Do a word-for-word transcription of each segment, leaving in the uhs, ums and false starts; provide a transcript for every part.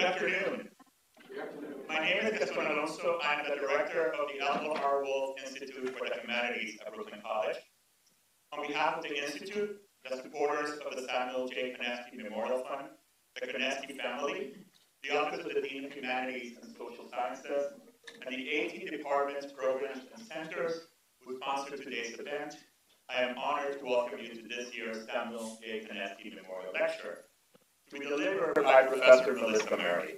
Good afternoon. My name is Gaston Alonso. I'm the director of the Alpha R. Wolf Institute for the Humanities at Brooklyn College. On behalf of the Institute, the supporters of the Samuel J. Konefsky Memorial Fund, the Konefsky family, the Office of the Dean of Humanities and Social Sciences, and the eighteen departments, programs, and centers who sponsor today's event, I am honored to welcome you to this year's Samuel J. Konefsky Memorial Lecture, to be delivered by Professor Melissa Murray.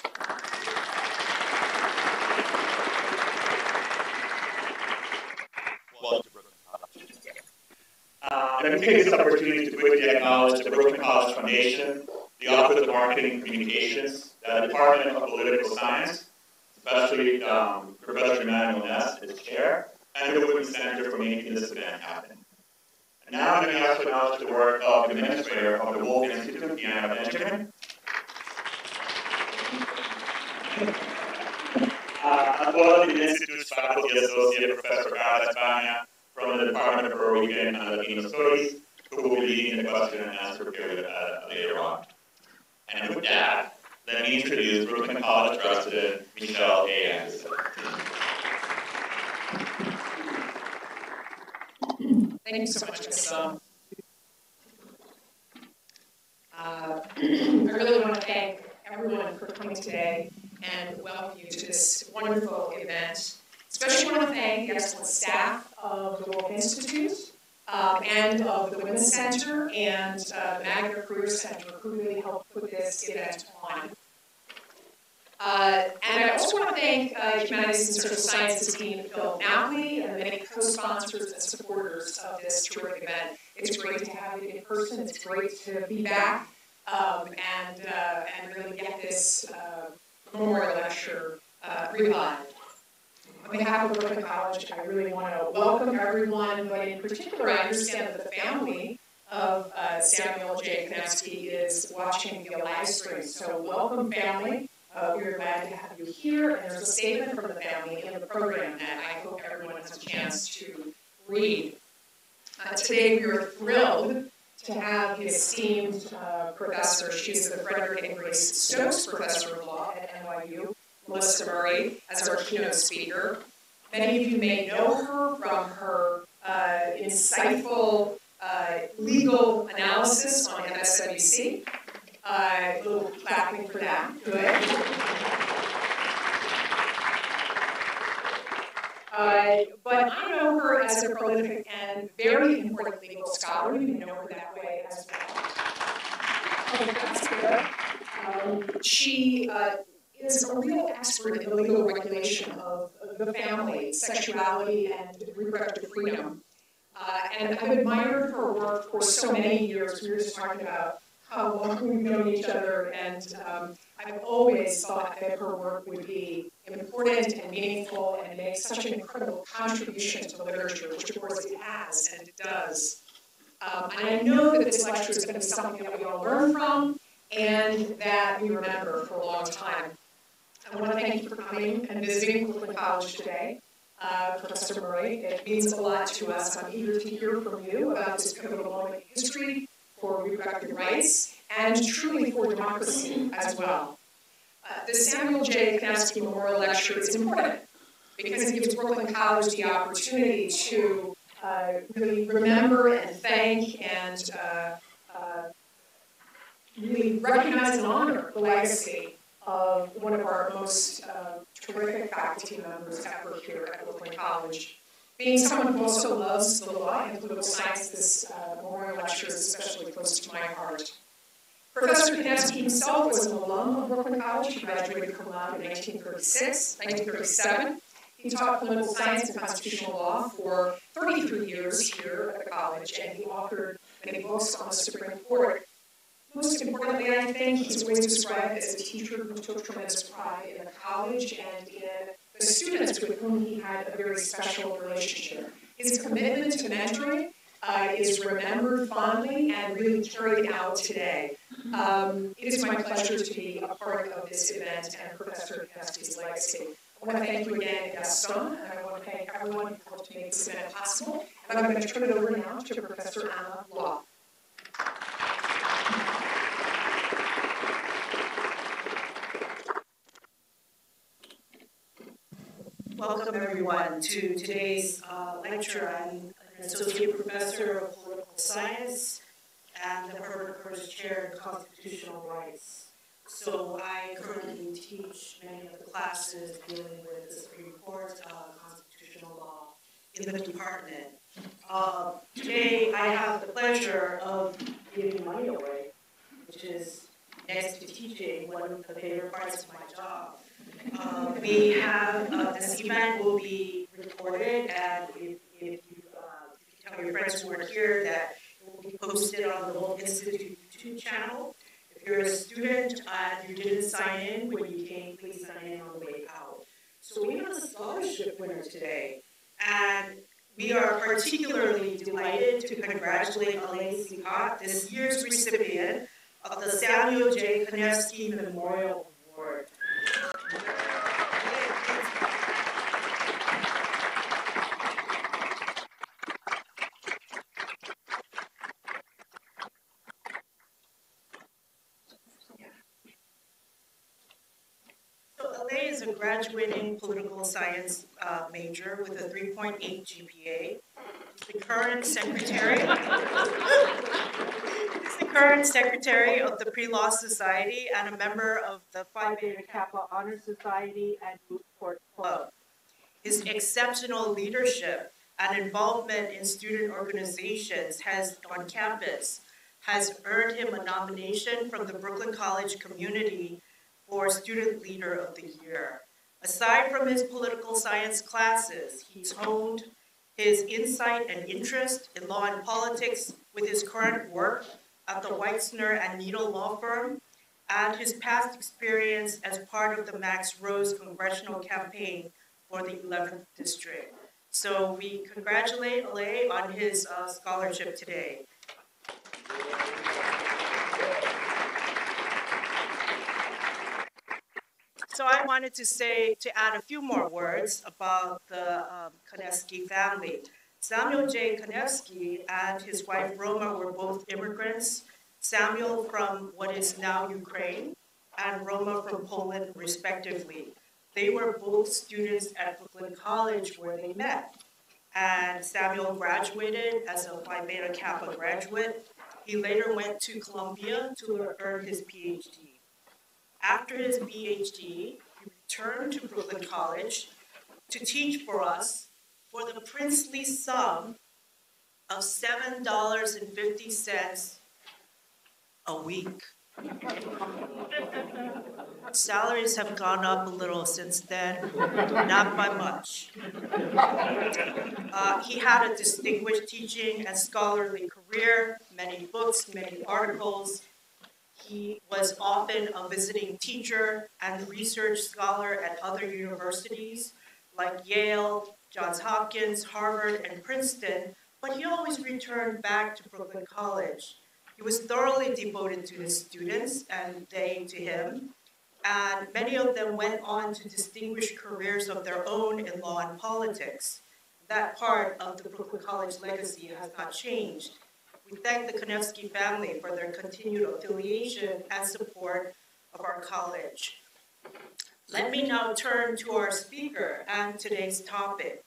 Uh, let me take this opportunity to quickly acknowledge the Brooklyn College Foundation, the Office of Marketing and Communications, the Department of Political Science, especially um, Professor Emmanuel Ness, its chair, and the Women's Center for making this event happen. And now let me also acknowledge the work of the administrator of the Wolf Institute, Deanna Benjamin, uh, as well as the Institute's faculty associate, Professor Carla Espana, from the Department of Puerto Rican and Latino Studies, who will be leading the question and answer period uh, later on. And with that, let me introduce Brooklyn College President Michelle A. Anderson. Thank you so much, Gaston. Uh, I really want to thank everyone for coming today and welcome you to this wonderful event. Especially want to thank the excellent staff of the Wolf Institute um, and of the Women's Center and uh, the Magna Career Center who really helped put this event on. Uh, and I also want to thank uh, Humanities and Social Sciences Dean Phil Napoli and the many co-sponsors and supporters of this terrific event. It's great to have it in person. It's great to be back um, and, uh, and really get this uh, memorial lecture uh, revived. On behalf of Brooklyn College, I really want to welcome everyone, but in particular, I understand that the family of uh, Samuel J. Konefsky is watching via live stream. So welcome, family. Uh, we're glad to have you here, and there's a statement from the family in the program that I hope everyone has a chance to read. Uh, today, we are thrilled to have the esteemed uh, professor. She's the Frederick and Grace Stokes Professor of Law at N Y U. Melissa Murray as our keynote speaker. Many of you may know her from her uh, insightful uh, legal analysis on M S N B C. Uh, a little clapping for that. Good. Uh, but I know her as a prolific and very important legal scholar. You know her that way as well. Okay, that's good. Um, she uh, is a real expert in the legal regulation of the family, sexuality, and reproductive freedom. Uh, and I've admired her work for so many years. We were just talking about how long we've known each other, and um, I've always thought that her work would be important and meaningful and make such an incredible contribution to literature, which of course it has and it does. Um, and I know that this lecture is going to be something that we all learn from and that we remember for a long time. I want to thank you for coming and visiting Brooklyn College today. Uh, Professor Murray, it means a lot to us. I'm eager to hear from you about this pivotal moment in history for reproductive rights and truly for democracy as well. Uh, the Samuel J. Konefsky Memorial Lecture is important because it gives Brooklyn College the opportunity to uh, really remember and thank and uh, uh, really recognize and honor the legacy of one of our most uh, terrific faculty members ever here at Brooklyn College. Being someone who also loves the law and political science, this uh, memorial lecture is especially close to my heart. Professor Konefsky himself was an alum of Brooklyn College. He graduated cum laude in nineteen thirty-six, nineteen thirty-seven. He taught political science and constitutional law for thirty-three years here at the college, and he authored many books on the Supreme Court. Most importantly, I think he's always described as a teacher who took tremendous pride in the college and in the students with whom he had a very special relationship. His commitment to mentoring uh, is remembered fondly and really carried out today. Um, it is my pleasure to be a part of this event and Professor Konefsky's legacy. I want to thank you again, Gaston, and I want to thank everyone who helped make this event possible. And I'm going to turn it over now to Professor Anna Law. Welcome everyone to today's uh, lecture. I'm an associate professor of political science and the Herbert Curtis Chair in Constitutional Rights. So I currently teach many of the classes dealing with the Supreme Court, uh, constitutional law in the department. Uh, today I have the pleasure of giving money away, which is next to teaching one of the favorite parts of my job. Uh, we have, uh, this event will be recorded, and if, if you, uh, you can tell your friends who are here that it will be posted on the Wolf Institute YouTube channel. If you're a student and you didn't sign in when you came, please sign in on the way out. So we have a scholarship winner today, and we are particularly delighted to congratulate Elaine Scott, this year's recipient of the Samuel J. Konefsky Memorial Award. So Elaine is a graduating political science uh, major with a three point eight G P A. She's the current secretary. She's the current secretary of the Pre-Law Society and a member of the Phi Beta Kappa Honor Society and Moot Court Club. His exceptional leadership and involvement in student organizations has on campus has earned him a nomination from the Brooklyn College community for Student Leader of the Year. Aside from his political science classes, he's honed his insight and interest in law and politics with his current work at the Weitzner and Needle Law Firm and his past experience as part of the Max Rose congressional campaign for the eleventh District. So we congratulate Elaine on his uh, scholarship today. So I wanted to say, to add a few more words about the um, Konefsky family. Samuel J. Konefsky and his wife Roma were both immigrants. Samuel from what is now Ukraine and Roma from Poland, respectively. They were both students at Brooklyn College where they met. And Samuel graduated as a Phi Beta Kappa graduate. He later went to Columbia to earn his P H D. After his P H D, he returned to Brooklyn College to teach for us for the princely sum of seven dollars and fifty cents a week. Salaries have gone up a little since then, not by much. Uh, he had a distinguished teaching and scholarly career, many books, many articles. He was often a visiting teacher and research scholar at other universities like Yale, Johns Hopkins, Harvard, and Princeton, but he always returned back to Brooklyn College. He was thoroughly devoted to his students and they to him, and many of them went on to distinguished careers of their own in law and politics. That part of the Brooklyn College legacy has not changed. We thank the Konefsky family for their continued affiliation and support of our college. Let me now turn to our speaker and today's topic.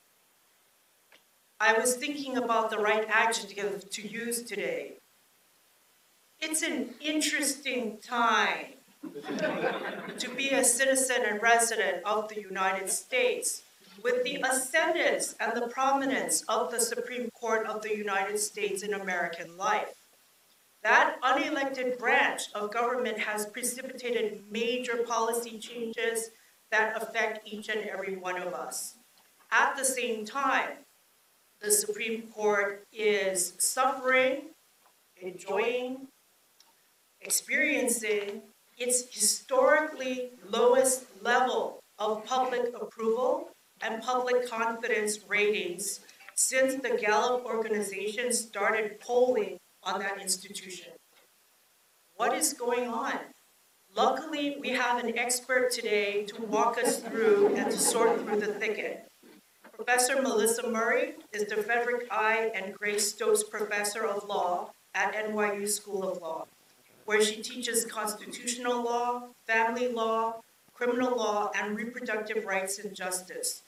I was thinking about the right adjective to use today. It's an interesting time to be a citizen and resident of the United States, with the ascendance and the prominence of the Supreme Court of the United States in American life. That unelected branch of government has precipitated major policy changes that affect each and every one of us. At the same time, the Supreme Court is suffering, enjoying, experiencing its historically lowest level of public approval and public confidence ratings since the Gallup organization started polling on that institution. What is going on? Luckily, we have an expert today to walk us through and to sort through the thicket. Professor Melissa Murray is the Frederick I. and Grace Stokes Professor of Law at N Y U School of Law, where she teaches constitutional law, family law, criminal law, and reproductive rights and justice.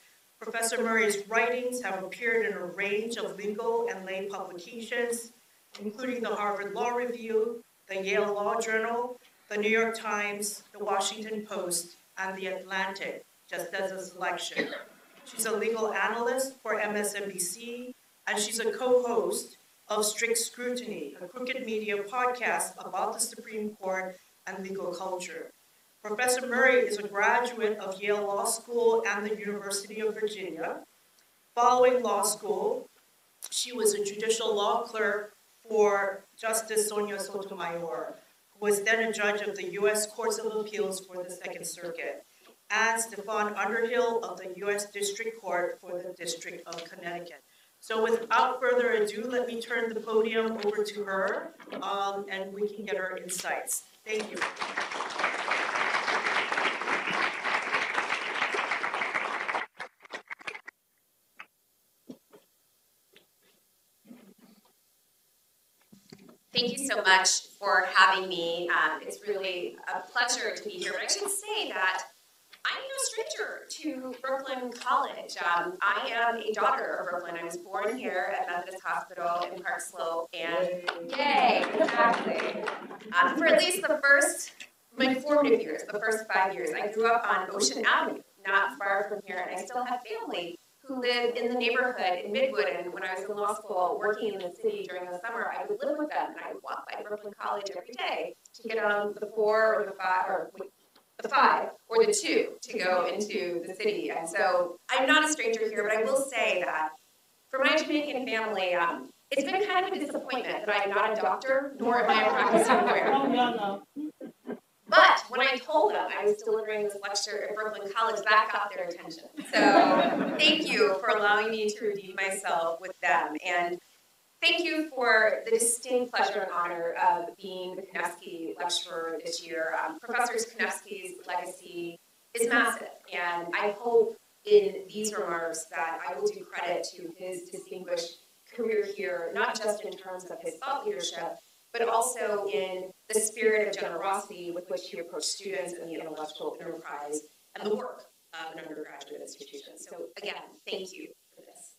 Professor Murray's writings have appeared in a range of legal and lay publications, including the Harvard Law Review, the Yale Law Journal, the New York Times, the Washington Post, and the Atlantic, just as a selection. She's a legal analyst for M S N B C, and she's a co-host of Strict Scrutiny, a crooked media podcast about the Supreme Court and legal culture. Professor Murray is a graduate of Yale Law School and the University of Virginia. Following law school, she was a judicial law clerk for Justice Sonia Sotomayor, who was then a judge of the U S Courts of Appeals for the Second Circuit, and Stefan Underhill of the U S District Court for the District of Connecticut. So without further ado, let me turn the podium over to her, um, and we can get her insights. Thank you. Thank you so much for having me. Um, it's really a pleasure to be here. But I should say that I'm no stranger to Brooklyn College. Um, I am a daughter of Brooklyn. I was born here at Methodist Hospital in Park Slope, and yay, exactly. Um, for at least the first, my formative years, the first five years, I grew up on Ocean Avenue, not far from here, and I still have family who lived in the neighborhood in Midwood. And when I was in law school working in the city during the summer, I would live with them, and I would walk by Brooklyn College every day to get on the four or the five, or the five or the two to go into the city. And so I'm not a stranger here, but I will say that for my Jamaican family, um, it's been kind of a disappointment that I'm not a doctor, nor am I a practicing lawyer. Oh, no, no. But when I told them I was delivering this lecture at Brooklyn College, that got their attention. So thank you for allowing me to redeem myself with them. And thank you for the distinct pleasure and honor of being the Konefsky Lecturer this year. Um, Professor Konefsky's legacy is massive, and I hope in these remarks that I will do credit to his distinguished career here, not just in terms of his thought leadership, but also in the spirit of generosity with which he approached students and the intellectual enterprise and the work of an undergraduate institution. So again, thank you for this.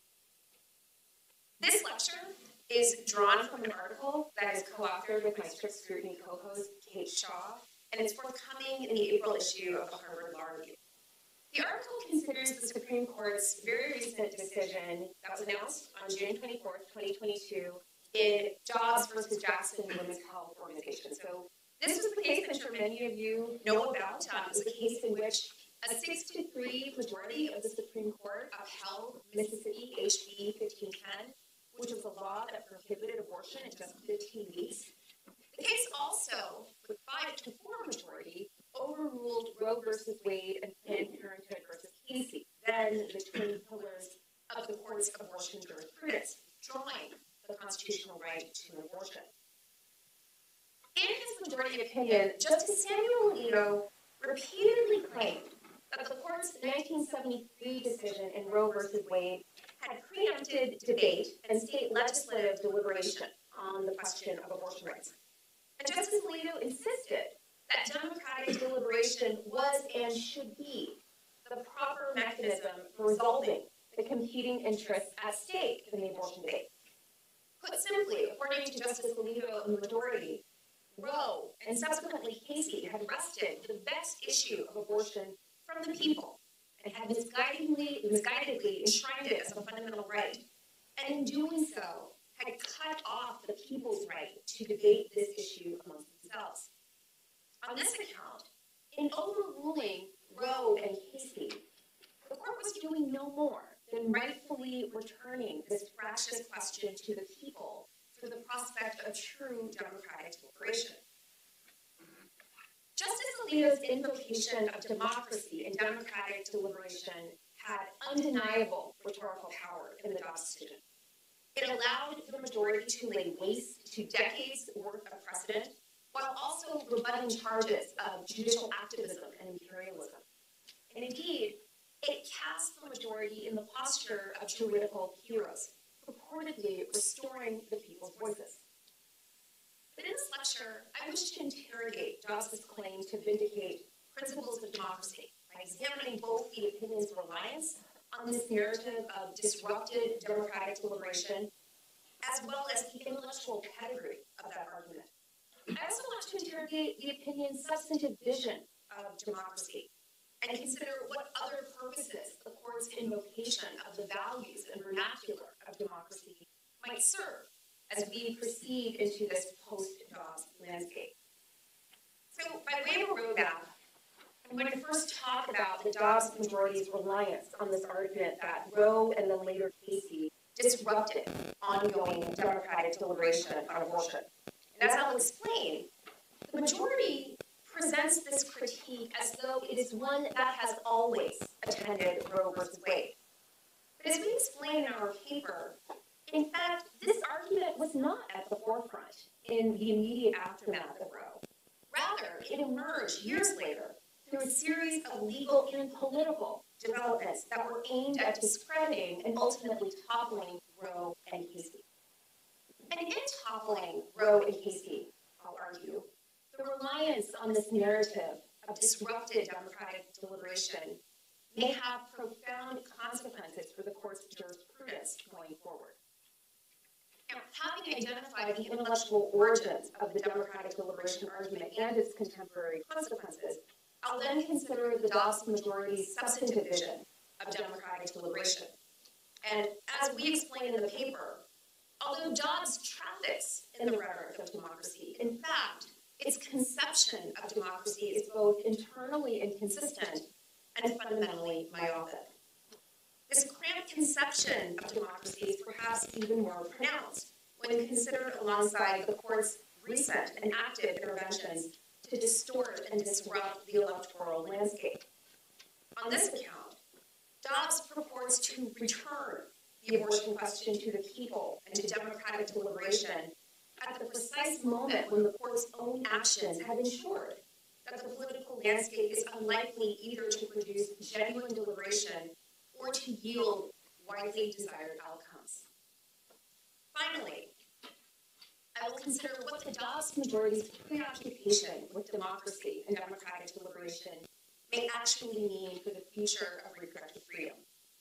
This lecture is drawn from an article that is co-authored with my Strict Scrutiny co-host, Kate Shaw, and it's forthcoming in the April issue of the Harvard Law Review. The article considers the Supreme Court's very recent decision that was announced on June twenty-fourth, twenty twenty-two, in Dobbs versus Jackson Women's Health Organization. So this was the case I'm sure many of you know about. Um, it was a case in which a six to three majority of the Supreme Court upheld Mississippi H B fifteen ten, which was a law that prohibited abortion in just fifteen weeks. The case also, with five to four majority, overruled Roe versus Wade and Planned Parenthood versus Casey, then the twin pillars of the court's abortion jurisprudence, drawing the constitutional right to an abortion. In his majority opinion, Justice Samuel Alito repeatedly claimed that the court's nineteen seventy-three decision in Roe versus Wade had preempted debate and state legislative deliberation on the question of abortion rights. And Justice Alito insisted that democratic deliberation was and should be the proper mechanism for resolving the competing interests at stake in the abortion debate. Put simply, according to Justice Alito and the majority, Roe and subsequently Casey had wrested the vexed issue of abortion from the people and had misguidedly, misguidedly enshrined it as a fundamental right, and in doing so, had cut off the people's right to debate this issue amongst themselves. On this account, in overruling Roe and Casey, the court was doing no more than rightfully returning this precious question to the people for the prospect of true democratic deliberation. Justice Alito's invocation of democracy and democratic deliberation had undeniable rhetorical power in the Dobbs decision. It allowed the majority to lay waste to decades' worth of precedent, while also rebutting charges of judicial activism and imperialism. And indeed, it cast the majority in the posture of juridical heroes, purportedly restoring the people's voices. But in this lecture, I wish to interrogate Dobbs' claim to vindicate principles of democracy by examining both the opinion's reliance on this narrative of disrupted democratic deliberation, as well as the intellectual pedigree of that argument. I also want to interrogate the opinion's substantive vision of democracy and consider what other purposes the court's invocation of the values and vernacular of democracy might serve as we proceed into this post-Dobbs landscape. So, by way of a roadmap, I'm going to first talk about the Dobbs majority's reliance on this argument that Roe and then later Casey disrupted ongoing democratic deliberation on abortion. And as I'll explain, the majority presents this critique as though it is one that has always attended Roe versus Wade. But as we explain in our paper, in fact, this argument was not at the forefront in the immediate aftermath of Roe. Rather, it emerged years later through a series of legal and political developments that were aimed at discrediting and ultimately toppling Roe and Casey. And in toppling Roe and Casey, I'll argue, the reliance on this narrative of disrupted democratic deliberation may have profound consequences for the court's jurisprudence going forward. Now, having identified the intellectual origins of the democratic deliberation argument and its contemporary consequences, I'll then consider the Dobbs majority's substantive vision of democratic deliberation. And as we explain in the paper, although Dobbs traffics in the rhetoric of democracy, in fact, its conception of democracy is both internally inconsistent and fundamentally myopic. This cramped conception of democracy is perhaps even more pronounced when considered alongside the court's recent and active interventions to distort and disrupt the electoral landscape. On this account, Dobbs purports to return the abortion question to the people and to democratic deliberation at the precise moment when the court's own actions have ensured that the political landscape is unlikely either to produce genuine deliberation or to yield widely desired outcomes. Finally, I will consider what the Dobbs majority's preoccupation with democracy and democratic deliberation may actually mean for the future of reproductive freedom.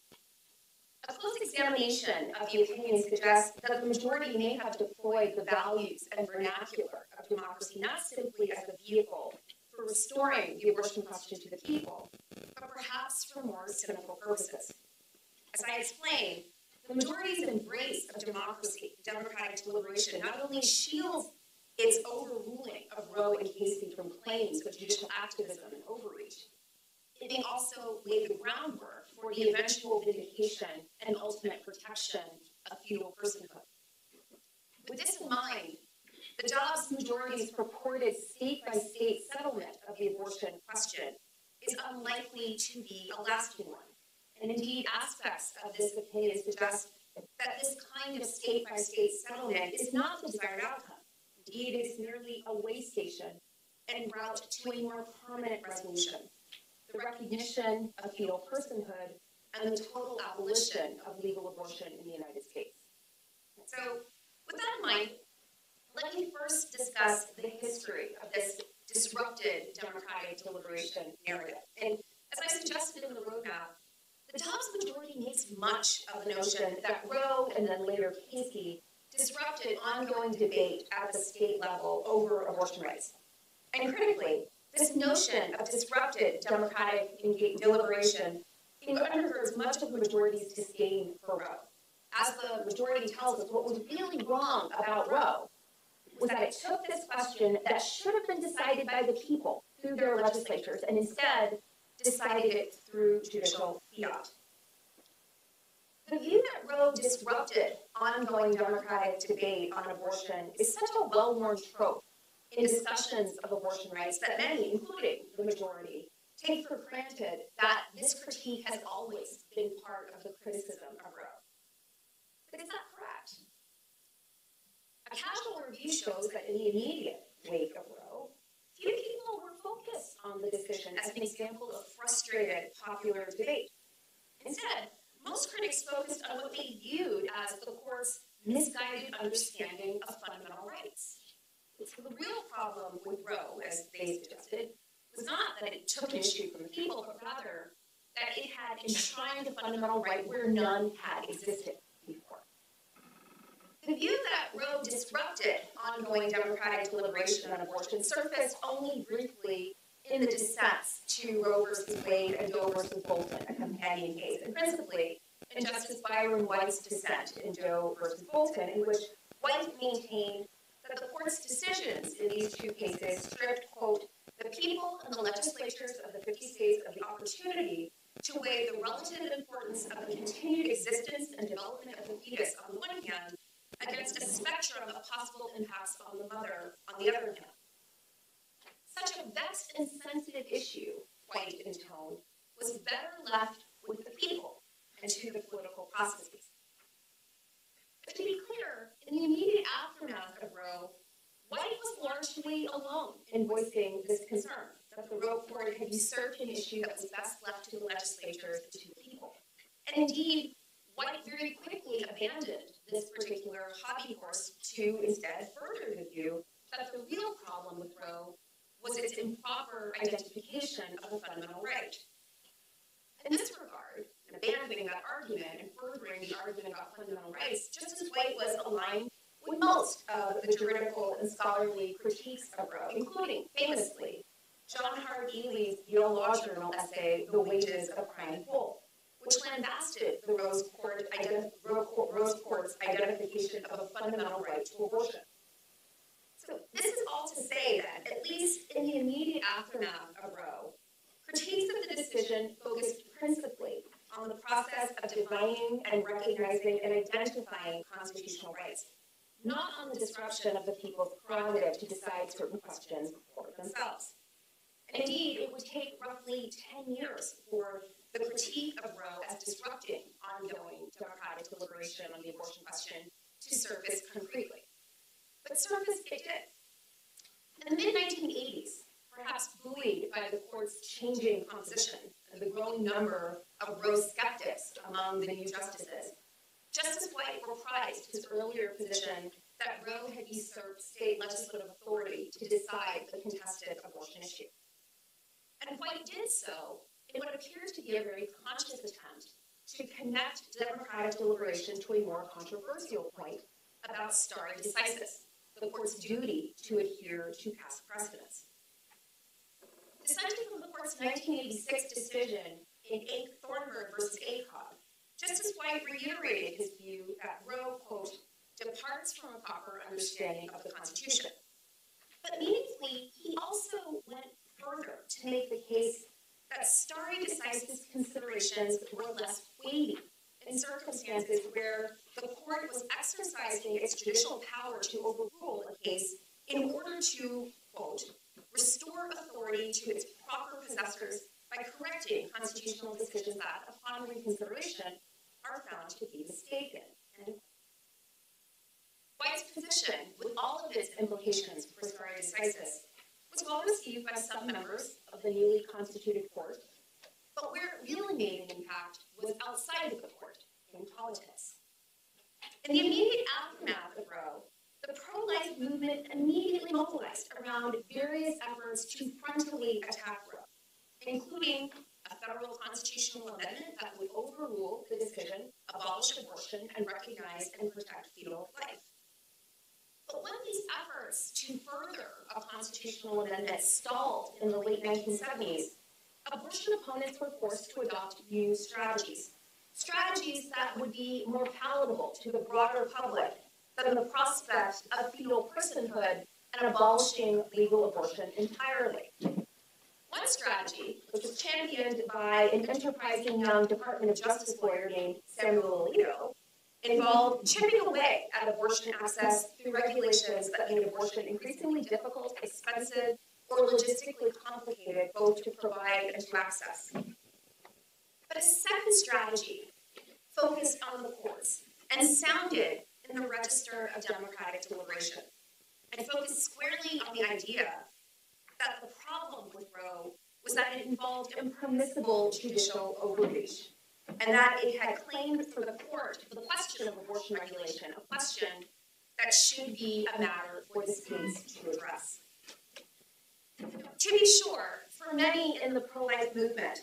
A close examination of the opinion suggests that the majority may have deployed the values and vernacular of democracy not simply as a vehicle for restoring the abortion question to the people, but perhaps for more cynical purposes. As I explained, the majority's embrace of democracy, democratic deliberation, not only shields its overruling of Roe and Casey from claims of judicial activism and overreach, it may also lay the groundwork for the eventual vindication and ultimate protection of fetal personhood. With this in mind, the Dobbs majority's purported state-by-state settlement of the abortion question is unlikely to be a lasting one. And indeed, aspects of this opinion suggest that this kind of state-by-state settlement is not the desired outcome. Indeed, it is merely a way station en route to a more permanent resolution, the recognition of fetal personhood and the total abolition of legal abortion in the United States. So, with that in mind, let me first discuss the history of this disrupted democratic deliberation narrative. And as I suggested in the roadmap, the Dobbs majority makes much of the notion that Roe and then later Casey disrupted ongoing debate at the state level over abortion rights. And critically, this notion of disrupted democratic deliberation undergirds much of the majority's disdain for Roe. As the majority tells us, what was really wrong about Roe was that it took this question that should have been decided by the people through their legislatures and instead decided it through judicial fiat. The view that Roe disrupted ongoing democratic debate on abortion is such a well-worn trope in discussions of abortion rights that many, including the majority, take for granted that this critique has always been part of the criticism of Roe. But is that correct? A casual review shows that in the immediate wake of Roe, few people were focused on the decision as an example of frustrated popular debate. Instead, most critics focused on what they viewed as the court's misguided understanding of fundamental rights. So the real problem with Roe, as they suggested, was not that it took an issue from the people, but rather that it had enshrined a fundamental right where none had existed before. The view that Roe disrupted ongoing democratic deliberation on abortion surfaced only briefly in the dissents to Roe versus Wade and Doe versus Bolton, a companion case, and principally in Justice Byron White's dissent in Doe versus Bolton, in which White maintained that the court's decisions in these two cases stripped, quote, the people and the legislatures of the fifty states of the opportunity to weigh the relative importance of the continued existence and development of the fetus on the one hand against a spectrum of possible impacts on the mother on the other hand. Such a vexed and sensitive issue, White intoned, was better left with the people and to the political processes. But to be clear, in the immediate aftermath of Roe, White was largely alone in voicing this concern, that the Roe court had usurped an issue that was best left to the legislatures and to the people. And indeed, White very quickly abandoned this particular hobby horse to instead further the view that the real problem with Roe was its improper identification of a fundamental right. In this regard, and abandoning that argument and furthering the argument about fundamental rights, Justice White was aligned with most of the juridical and scholarly critiques of Roe, including, famously, John Hart Ely's Yale Law Journal essay, The Wages of Crying Wolf, which lambasted the Rose, Court identi Rose Court's identification of a fundamental right to abortion. So this is all to say that, at least in the immediate aftermath of Roe, critiques of the decision focused principally on the process of defining and recognizing and identifying constitutional rights, not on the disruption of the people's prerogative to decide certain questions for themselves. And indeed, it would take roughly ten years for the critique of Roe as disrupting ongoing democratic deliberation on the abortion question to surface concretely. But surface it did. In the mid nineteen eighties, perhaps buoyed by the court's changing composition and the growing number of Roe skeptics among the new justices, Justice White reprised his earlier position that Roe had usurped state legislative authority to decide the contested abortion issue. And White did so in what appears to be a very conscious attempt to connect democratic deliberation to a more controversial point about stare decisis, the court's duty to adhere to past precedents. Dissenting from the court's nineteen eighty-six decision in Thornburg versus Acock, Justice White reiterated his view that Roe, quote, departs from a proper understanding of the Constitution. But meaningfully, he also went further to make the case that stare decisis considerations were less weighty in circumstances where the court was exercising its judicial power to overrule a case in order to, quote, restore authority to its proper possessors by correcting constitutional decisions that, upon reconsideration, are found to be mistaken. And White's position, with all of its implications for stare decisis, was well received by some members of the newly constituted court, but where it really made an impact was outside of the court, in politics. In the immediate aftermath of Roe, the pro-life movement immediately mobilized around various efforts to frontally attack Roe, including a federal constitutional amendment that would overrule the decision, abolish abortion, and recognize and protect fetal life. But when these efforts to further a constitutional amendment stalled in the late nineteen seventies, abortion opponents were forced to adopt new strategies, strategies that would be more palatable to the broader public than the prospect of fetal personhood and abolishing legal abortion entirely. One strategy, which was championed by an enterprising young Department of Justice lawyer named Samuel Alito, involved chipping away at abortion access through regulations that made abortion increasingly difficult, expensive, or logistically complicated both to provide and to access. But a second strategy focused on the courts and sounded in the register of democratic deliberation, and focused squarely on the idea that the problem with Roe was that it involved impermissible judicial overreach, and that it had claimed for the court the question of abortion regulation, a question that should be a matter for the states to address. To be sure, for many in the pro-life movement,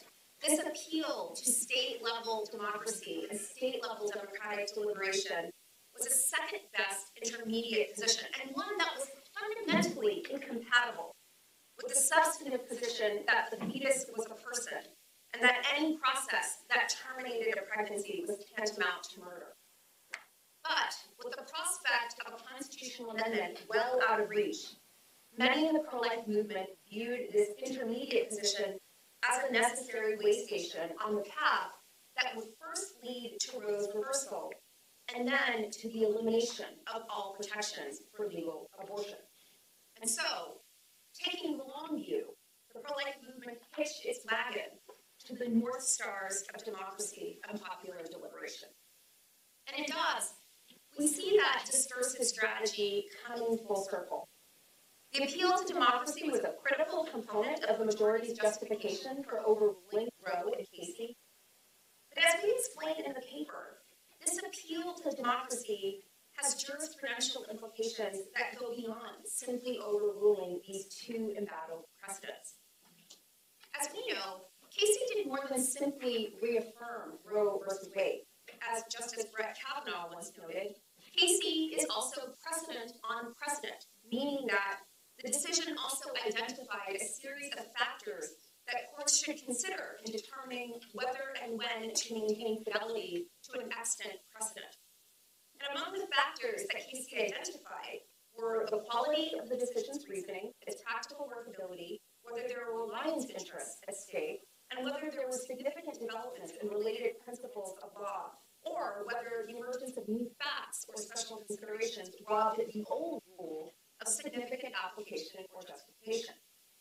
This appeal to state-level democracy and state-level democratic deliberation was a second-best intermediate position, and one that was fundamentally incompatible with the substantive position that the fetus was a person, and that any process that terminated a pregnancy was tantamount to murder. But with the prospect of a constitutional amendment well out of reach, many in the pro-life movement viewed this intermediate position as a necessary way station on the path that would first lead to Roe's reversal, and then to the elimination of all protections for legal abortion. And so, taking the long view, the pro-life movement hitched its wagon to the North Stars of democracy and popular deliberation. And in Dobbs, we see that discursive strategy coming full circle. The appeal to democracy was a critical component of the majority's justification for overruling Roe and Casey. But as we explained in the paper, this appeal to democracy has jurisprudential implications that go beyond simply overruling these two embattled precedents. As we know, Casey did more than simply reaffirm Roe versus Wade. As Justice Brett Kavanaugh once noted, Casey is also precedent on precedent, meaning that the decision also identified a series of factors that courts should consider in determining whether and when to maintain fidelity to an extant precedent. And among the factors that Casey identified were the quality of the decision's reasoning, its practical workability, whether there were reliance interests at stake, and whether there were significant developments in related principles of law, or whether the emergence of new facts or special considerations robbed the old rule of significant application or justification.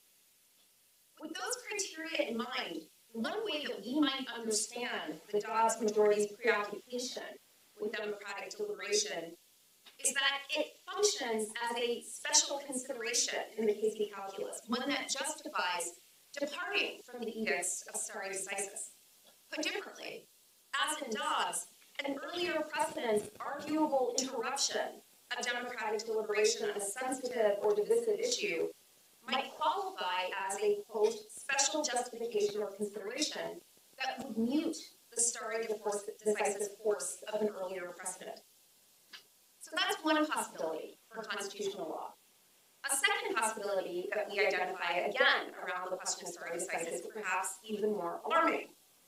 With those criteria in mind, one way that we might understand the Dobbs majority's preoccupation with democratic deliberation is that it functions as a special consideration in the Casey calculus, one that justifies departing from the edicts of stare decisis. Put differently, as in Dobbs, an earlier precedent's arguable interruption of democratic deliberation on a sensitive or divisive issue might qualify as a, quote, special justification or consideration that would mute the stare decisis force of an earlier precedent. So that's one possibility for constitutional law. A second possibility that we identify again around the question of stare decisis is perhaps even more alarming.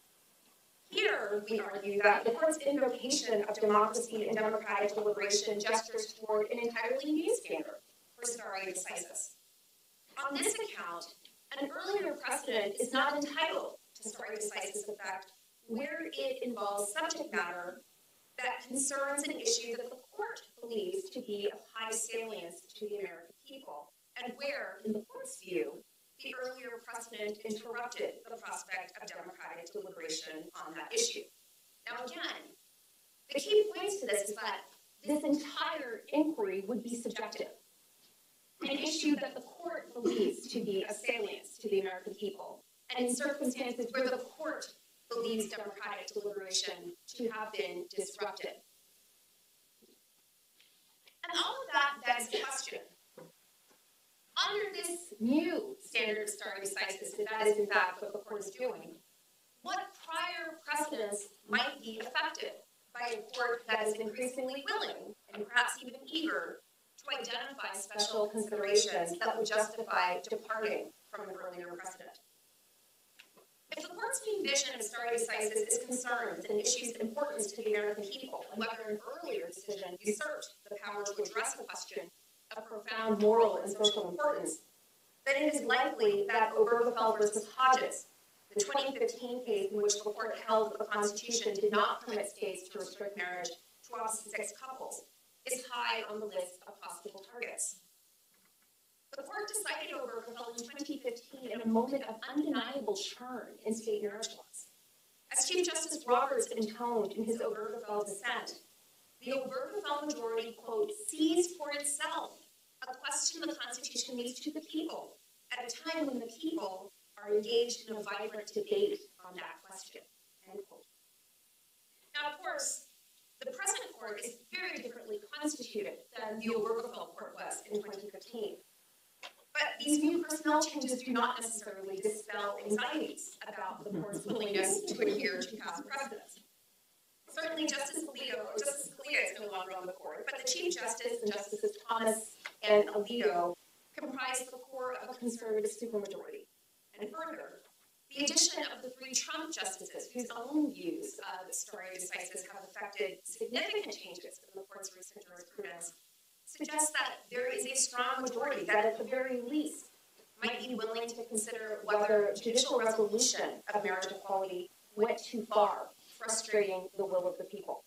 Here, we argue that the court's invocation of democracy and democratic deliberation gestures toward an entirely new standard for stare decisis. On this account, an earlier precedent is not entitled to stare decisis effect where it involves subject matter that concerns an issue that the court believes to be of high salience to the American people, and where, in the court's view, the earlier precedent interrupted the prospect of democratic deliberation on that issue. Now again, the key points to this is that this entire inquiry would be subjective. An issue that the court believes to be of salience to the American people, and in circumstances where the court believes democratic deliberation to have been disrupted. And all of that begs the question. Under this new standard of stare decisis, if that is in fact what the court is doing, what prior precedents might be affected by a court that is increasingly willing, and perhaps even eager, to identify special considerations that would justify departing from an earlier precedent? If the court's new vision of stare decisis is concerned with an issue's importance to the American people, and whether an earlier decision usurped the power to address the question of profound moral and social importance, then it is likely that Obergefell versus Hodges, the twenty fifteen case in which the court held that the Constitution did not permit states to restrict marriage to opposite-sex couples, is high on the list of possible targets. The court decided Obergefell in twenty fifteen in a moment of undeniable churn in state marriage laws. As Chief Justice Roberts intoned in his Obergefell dissent, the Obergefell majority, quote, sees for itself a question the Constitution leaves to the people at a time when the people are engaged in a vibrant debate on that question, end quote. Now, of course, the present court is very differently constituted than the Obergefell court was in twenty fifteen. But these new personnel changes do not necessarily dispel anxieties about the court's willingness to adhere to past precedents. Certainly, Justice Alito, or Justice Scalia is no longer on the court, but the Chief Justice and Justices Thomas and Alito comprise the core of a conservative supermajority. And further, the addition of the three Trump justices, whose own views of stare decisis have affected significant changes in the court's recent jurisprudence, suggests that there is a strong majority that, at the very least, might be willing to consider whether judicial resolution of marriage equality went too far, frustrating the will of the people.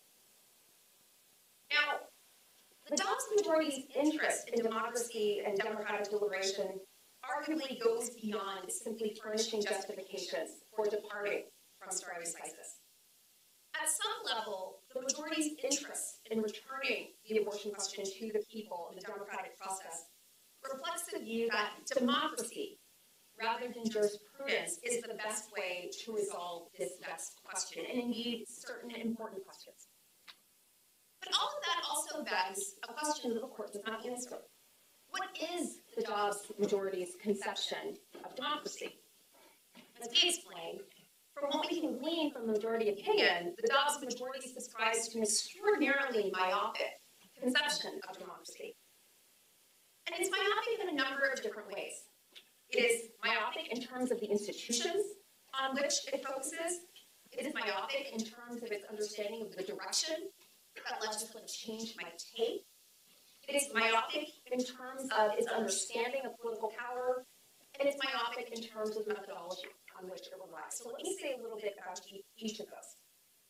Now, the Dobbs majority's interest in democracy and democratic deliberation arguably goes beyond simply furnishing justifications for departing from stare decisis. At some level, the majority's interest in returning the abortion question to the people in the democratic process reflects the view that democracy, rather than jurisprudence, is the best way to resolve this vexed question, and indeed certain important questions. But all of that also begs a question that the court does not answer. What is the Dobbs majority's conception of democracy? As we explained, from what we can glean from the majority opinion, the Dobbs majority subscribes to an extraordinarily myopic conception of democracy. And it's myopic in a number of different ways. It is myopic in terms of the institutions on which it focuses. It is myopic in terms of its understanding of the direction that legislative change might take. It is myopic in terms of its understanding of political power, and it's myopic in terms of the methodology on which it relies. So let me say a little bit about each of those.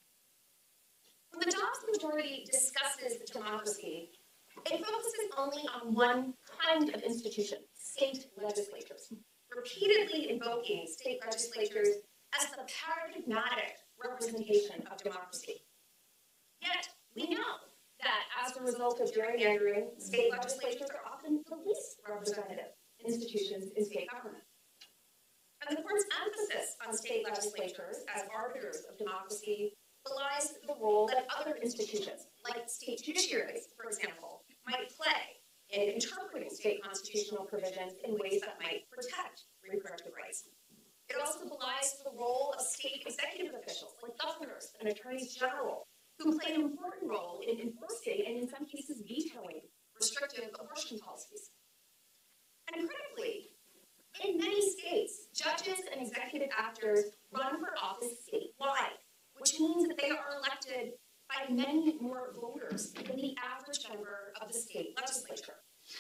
When the Dobbs majority discusses democracy, it focuses only on one kind of institution, state legislatures, repeatedly invoking state legislatures as the paradigmatic representation of democracy. Yet, we know that as a result of gerrymandering, state legislatures are often the least representative institutions in state government. And the court's emphasis on state legislatures as arbiters of democracy belies the role that other institutions, like state judiciaries, for example, might play in interpreting state constitutional provisions in ways that might protect reproductive rights. It also belies the role of state executive officials, like governors and attorneys general, who play an important role in enforcing and in some cases vetoing restrictive abortion policies. And critically, in many states, judges and executive actors run for office statewide, which means that they are elected by many more voters than the average member of the state legislature.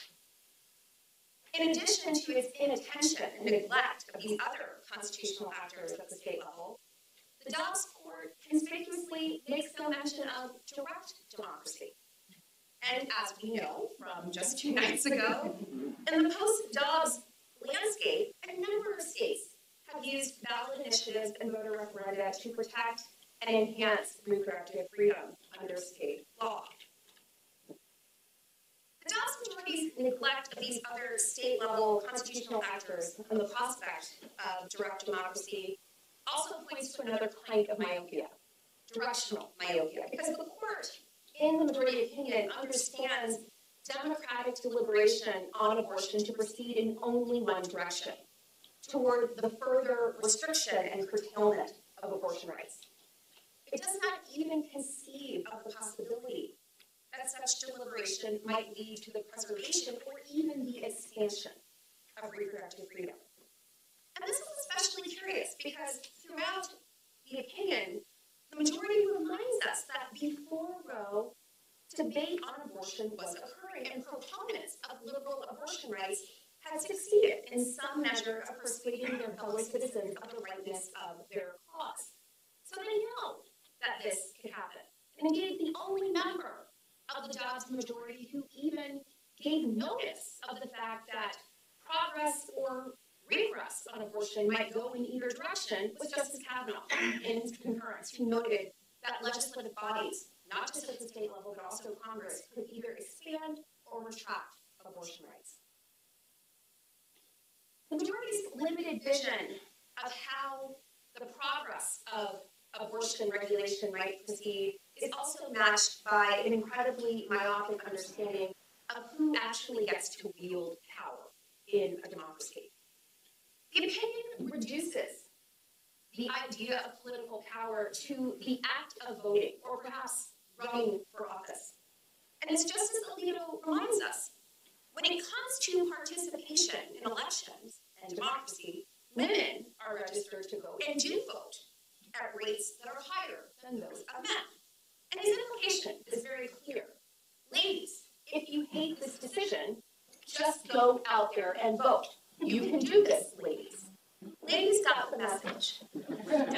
In addition to its inattention and neglect of these other constitutional actors at the state level, the Dobbs court conspicuously makes no mention of direct democracy. And as we know from just two nights ago, in the post-Dobbs landscape, a number of states have used ballot initiatives and voter referenda to protect and enhance reproductive freedom under state law. The Dobbs majority's neglect of these other state-level constitutional actors and the prospect of direct democracy also points to another kind of myopia, directional myopia, because the court, in the majority opinion, understands democratic deliberation on abortion to proceed in only one direction, toward the further restriction and curtailment of abortion rights. It does not even conceive of the possibility that such deliberation might lead to the preservation or even the expansion of reproductive freedom. And this is especially curious because throughout the opinion, the majority reminds us that before Roe, debate on abortion was occurring, and proponents of liberal abortion rights had succeeded in some measure of persuading their fellow citizens of the rightness of their cause. So they know that this could happen. And indeed, the only member of the Dobbs majority who even gave notice of the fact that progress or regress on abortion might go in either direction was Justice Kavanaugh in his concurrence, who noted that legislative bodies, not just at the state level, but also Congress, could either expand or retract abortion rights. The majority's limited vision of how the progress of abortion regulation might proceed is also matched by an incredibly myopic understanding of who actually gets to wield power in a democracy. The opinion reduces the idea of political power to the act of voting, or perhaps running for office. And as Justice Alito reminds us, when it comes to participation in elections and democracy, women are registered to vote and do vote at rates that are higher than those of men. And his implication is very clear. Ladies, if you hate this decision, just go out there and vote. You can do this, ladies. Ladies got the message. But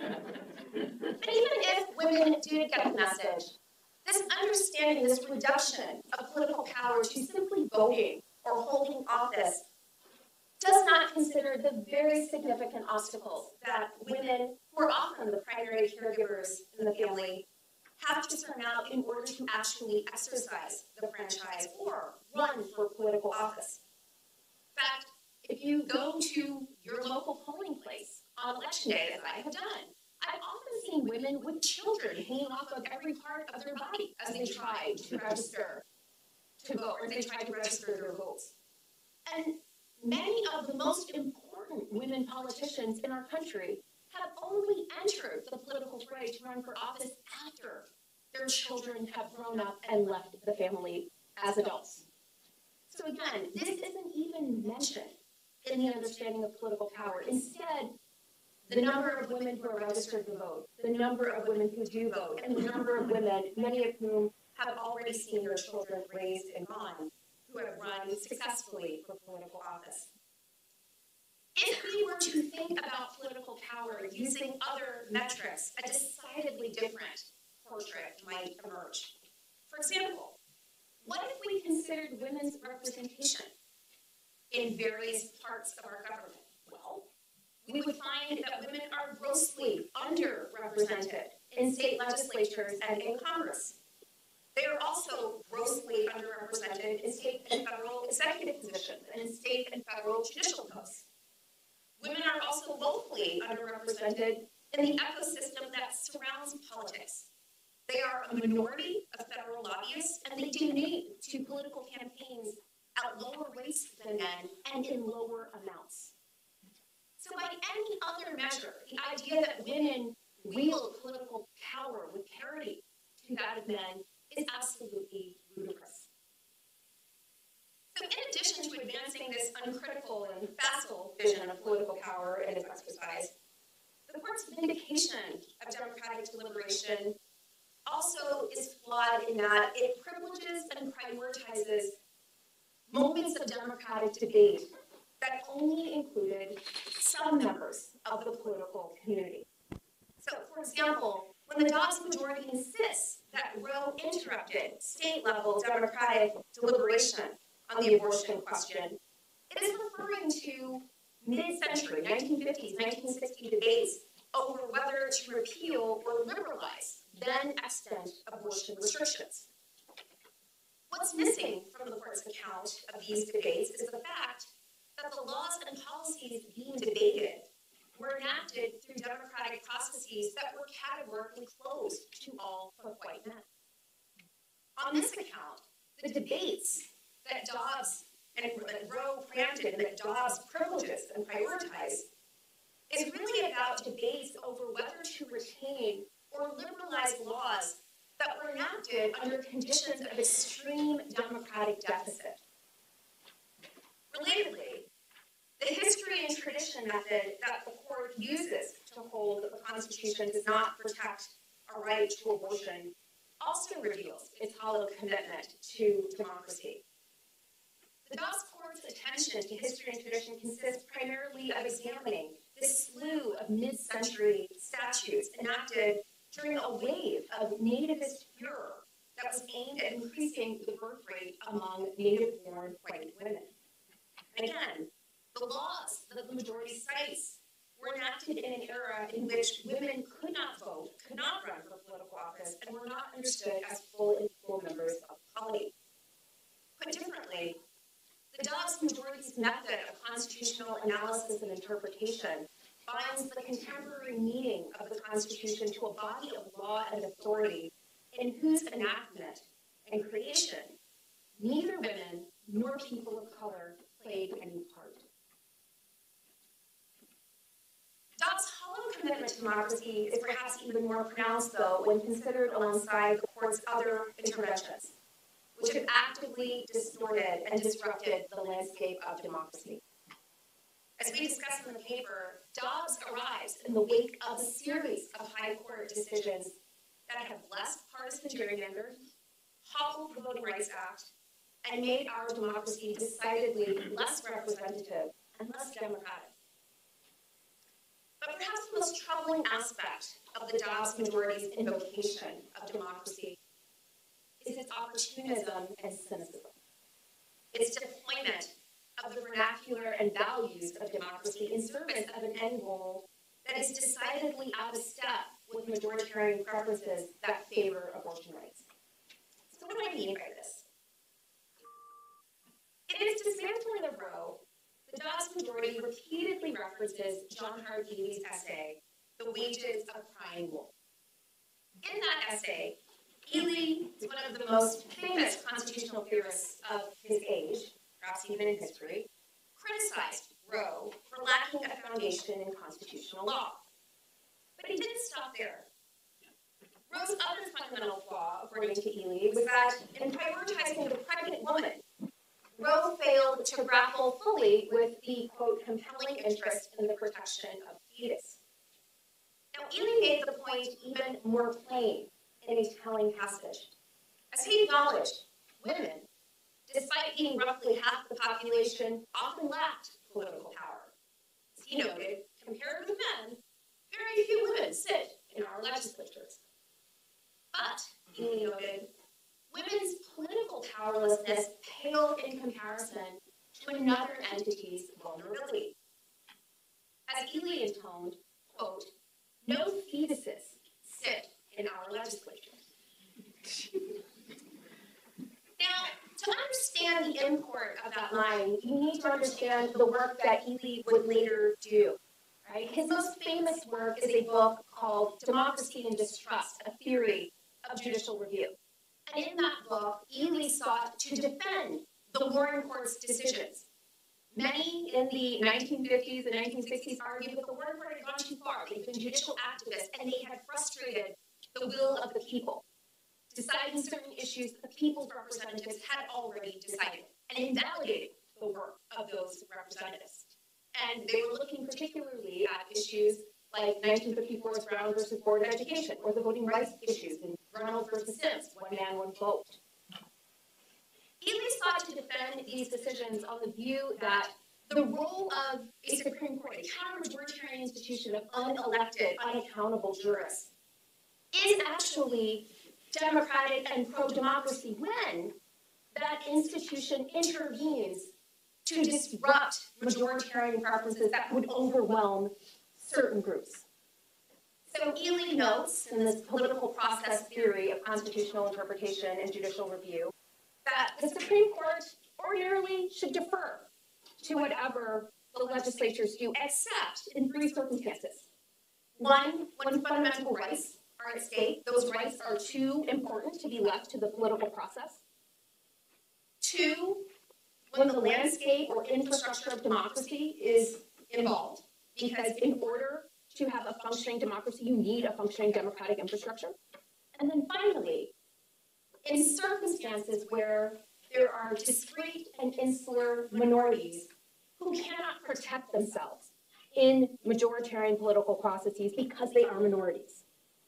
even if women did get the message, this understanding, this reduction of political power to simply voting or holding office does not consider the very significant obstacles that women, who are often the primary caregivers in the family, have to surmount in order to actually exercise the franchise or run for political office. In fact, if you go to your local polling place on election day, as I have done, I've often seen women with children hanging off of every part of their body as they try to register to vote, or as they try to register their votes. And many of the most important women politicians in our country have only entered the political fray to run for office after their children have grown up and left the family as adults. So again, this isn't even mentioned in the understanding of political power. Instead, the number of women who are registered to vote, the number of women who do vote, and the number of women, many of whom have already seen their children raised and gone, who have run successfully for political office. If we were to think about political power using other metrics, a decidedly different portrait might emerge. For example, what if we considered women's representation in various parts of our government? Well, we would find that women are grossly underrepresented in state legislatures and in Congress. They are also grossly underrepresented in state and federal executive positions and in state and federal judicial posts. Women are also woefully underrepresented in the ecosystem that surrounds politics. They are a minority of federal lobbyists, and they donate to political campaigns at lower rates than men and in lower amounts. So by any other measure, the idea that women wield political power with parity to that of men is absolutely ludicrous. So in addition to advancing this uncritical and facile vision of political power and its exercise, the court's vindication of democratic deliberation also is flawed in that it privileges and prioritizes moments of democratic debate that only included some members of the political community. So, for example, when the Dobbs majority insists that Roe interrupted state-level democratic deliberation on the abortion question, it is referring to mid-century, nineteen fifties, nineteen sixties debates over whether to repeal or liberalize then-extant abortion restrictions. What's missing from the court's account of these debates is the fact that the laws and policies being debated were enacted through democratic processes that were categorically closed to all but white men. On this account, the debates that Dobbs and Roe preempted and that Dobbs privileges and prioritized is really about debates over whether to retain or liberalize laws that were enacted under conditions of extreme democratic deficit. Relatedly, the history and tradition method that the court uses to hold that the Constitution does not protect a right to abortion also reveals its hollow commitment to democracy. The Dobbs court's attention to history and tradition consists primarily of examining this slew of mid-century statutes enacted during a wave of nativist furor that was aimed at increasing the birth rate among native-born white women. And again, the laws that the majority cites were enacted in an era in which women could not vote, could not run for political office, and were not understood as full and equal members of the polity. Put differently, the Dobbs majority's method of constitutional analysis and interpretation binds the contemporary meaning of the Constitution to a body of law and authority in whose enactment and creation neither women nor people of color played any part. Dobbs' hollow commitment to democracy is perhaps even more pronounced, though, when considered alongside the court's other interventions, which have actively distorted and disrupted the landscape of democracy. As we discussed in the paper, Dobbs arrives in the wake of a series of high court decisions that have less partisan gerrymandered, hobbled the Voting Rights Act, and made our democracy decidedly less representative and less democratic. But perhaps the most troubling aspect of the Dobbs majority's invocation of democracy is its opportunism and cynicism. Its deployment of the vernacular and values of democracy in service of an end goal that is decidedly out of step with majoritarian preferences that favor abortion rights. So what do I mean by this? In its dismantling of Roe, the Dobbs majority repeatedly references John Hart Ely's essay, The Wages of Crying Wolf. In that essay, Ely is one of the most famous constitutional theorists of his age, perhaps even in history, criticized Roe for lacking a foundation in constitutional law. But he didn't stop there. Roe's other fundamental flaw, according to Ely, was that in prioritizing the pregnant woman, Roe failed to grapple fully with the, quote, compelling interest in the protection of the fetus. Now, Ely made the point even more plain in a telling passage. As he acknowledged, women, despite being roughly half the population, often lacked political power. As he noted, compared with men, very few women sit in our legislatures. But, Ely noted, women's political powerlessness paled in comparison to another entity's vulnerability. As Ely intoned, quote, no fetuses sit in our legislature. Now, to understand the import of that line, you need to understand the work that Ely would later do. Right? His most famous work is a book called Democracy and Distrust, a Theory of Judicial Review. And in that book, Ely sought to defend the Warren Court's decisions. Many in the nineteen fifties and nineteen sixties argued that the Warren Court had gone too far. They'd been judicial activists, and they had frustrated the will of the people, deciding certain issues the people's representatives had already decided, and invalidating the work of those representatives. And they were looking particularly at issues like nineteen fifty-four's Brown versus Board of Education, or the voting rights issues in Reynolds versus Sims, one man, one vote. Ely sought to defend these decisions on the view that the role of a Supreme Court, a counter-majoritarian institution of unelected, unaccountable jurists, is actually democratic and pro-democracy when that institution intervenes to disrupt majoritarian preferences that would overwhelm certain groups. So Ely notes in this political process theory of constitutional interpretation and judicial review that the Supreme Court ordinarily should defer to whatever the legislatures do, except in three circumstances. One, when fundamental rights are at stake, those rights are too important to be left to the political process. Two, when the landscape or infrastructure of democracy is involved, because in order to have a functioning democracy, you need a functioning democratic infrastructure. And then finally, in circumstances where there are discrete and insular minorities who cannot protect themselves in majoritarian political processes because they are minorities.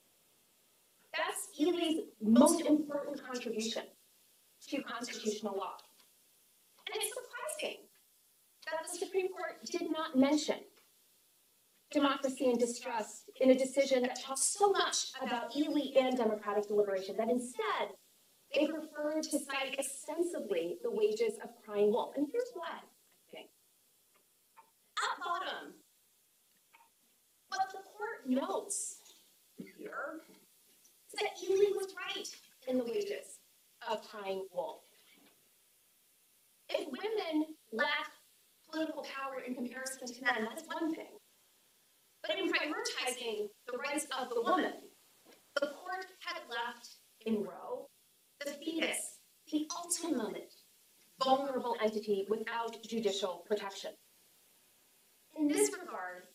That's Ely's most important contribution to constitutional law. And it's surprising that the Supreme Court did not mention democracy and distrust in a decision that talks so much about Ely and democratic deliberation, that instead they preferred to cite extensively the wages of crying wolf. And here's why, I think. At bottom, what the court notes here is that Ely was right in the wages of crying wolf. If women lack political power in comparison to men, that's one thing. But in prioritizing the rights of the woman, the court had left in Roe the fetus, the ultimate vulnerable entity without judicial protection. In this regard,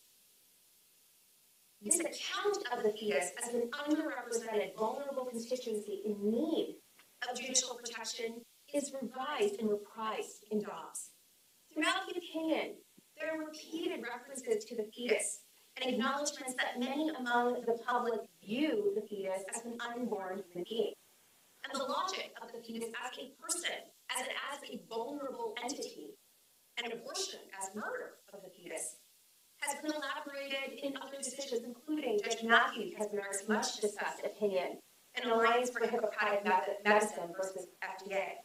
this account of the fetus as an underrepresented, vulnerable constituency in need of judicial protection is revised and reprised in Dobbs. Throughout the opinion, there are repeated references to the fetus and acknowledgments that many among the public view the fetus as an unborn human being. And the logic of the fetus as a person, as, an, as a vulnerable entity, and abortion as murder of the fetus, has been elaborated in other decisions, including Judge Matthews has Merrick's much discussed opinion in Alliance for Hippocratic Medicine versus F D A.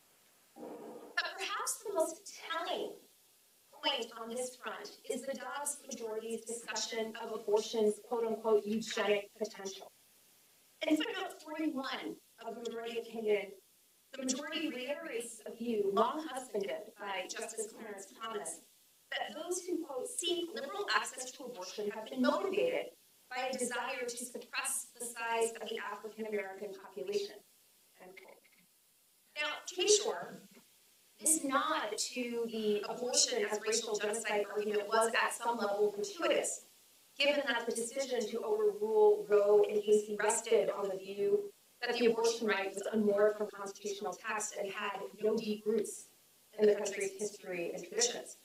But perhaps the most telling point on this front is the Dobbs majority's discussion of abortion's quote-unquote eugenic potential. In footnote forty-one of the majority opinion, the majority reiterates a view long husbanded by Justice Clarence Thomas that those who, quote, seek liberal access to abortion have been motivated by a desire to suppress the size of the African American population, end quote. Now, to be sure, this nod to the abortion as racial genocide argument was at some level gratuitous, given that the decision to overrule Roe and Casey rested on the view that the abortion right was unmoored from constitutional text and had no deep roots in the country's history and traditions.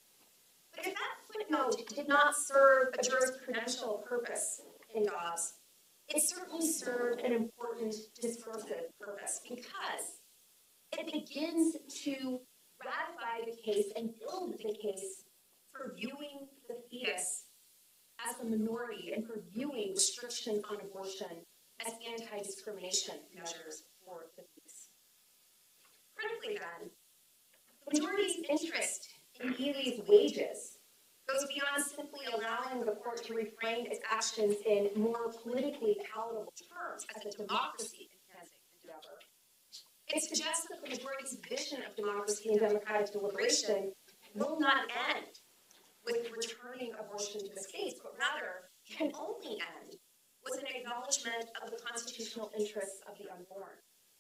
But if that footnote did not serve a jurisprudential purpose in Dobbs, it certainly served an important discursive purpose because it begins to ratify the case and build the case for viewing the fetus as a minority and for viewing restrictions on abortion as anti-discrimination measures for the fetus. Critically then, the majority's interest in Ely's wages goes beyond simply allowing the court to reframe its actions in more politically palatable terms as a democracy-enhancing endeavor. It suggests that the majority's vision of democracy and democratic deliberation will not end with returning abortion to the states, but rather can only end with an acknowledgement of the constitutional interests of the unborn.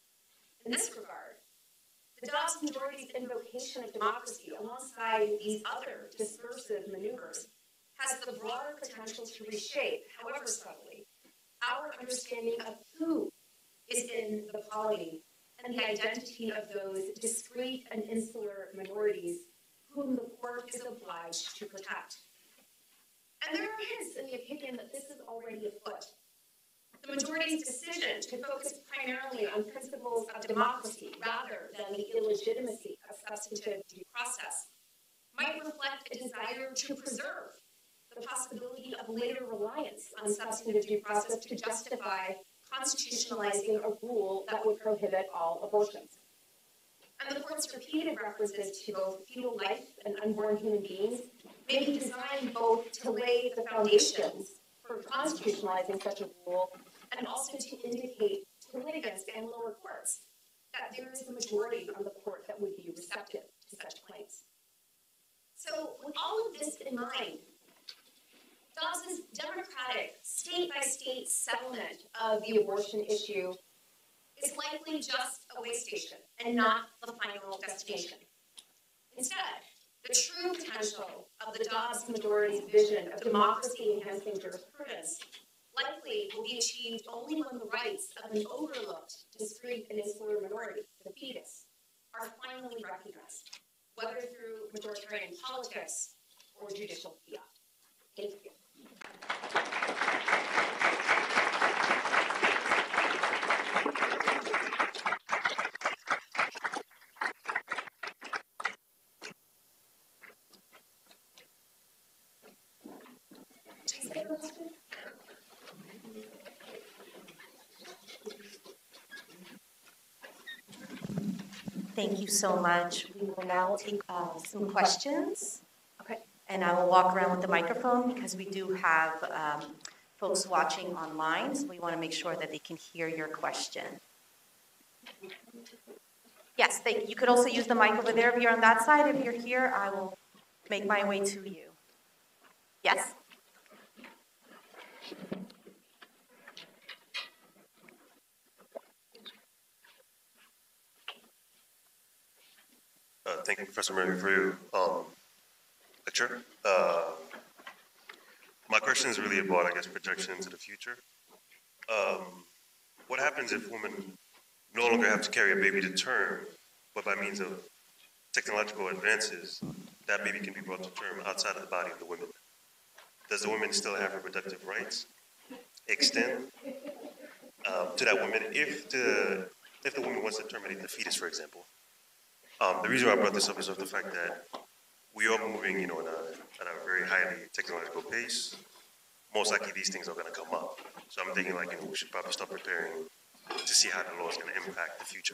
In this regard, the Dobbs majority's invocation of democracy alongside these other discursive maneuvers has the broader potential to reshape, however subtly, our understanding of who is in the polity and the identity of those discrete and insular minorities whom the court is obliged to protect. And there are hints in the opinion that this is already afoot. The majority's decision to focus primarily on principles of democracy rather than the illegitimacy of substantive due process might reflect a desire to preserve the possibility of later reliance on substantive due process to justify constitutionalizing a rule that would prohibit all abortions. And the court's repeated references to both fetal life and unborn human beings may be designed both to lay the foundations for constitutionalizing such a rule and also to indicate to litigants and lower courts that there is a majority on the court that would be receptive to such claims. So with all of this in mind, Dobbs' democratic, state-by-state settlement of the abortion issue is likely just a way station and not the final destination. Instead, the true potential of the Dobbs majority's vision of democracy-enhancing jurisprudence likely will be achieved only when the rights of an overlooked, discrete, and insular minority, the fetus, are finally recognized, whether through majoritarian politics or judicial fiat. Thank you. Thank you so much. We will now take uh, some questions. Okay. And I will walk around with the microphone because we do have um, folks watching online, so we want to make sure that they can hear your question. Yes, they, you could also use the mic over there if you're on that side. If you're here, I will make my way to you. Yes? thank you, Professor Murray, for your um, lecture. Uh, my question is really about, I guess, projection into the future. Um, what happens if women no longer have to carry a baby to term, but by means of technological advances, that baby can be brought to term outside of the body of the women? Does the woman still have reproductive rights extend um, to that woman if the if the woman wants to terminate the fetus, for example? Um, the reason why I brought this up is of the fact that we are moving, you know, at a, at a very highly technological pace. Most likely these things are going to come up. So I'm thinking, like, you know, we should probably start preparing to see how the law is going to impact the future.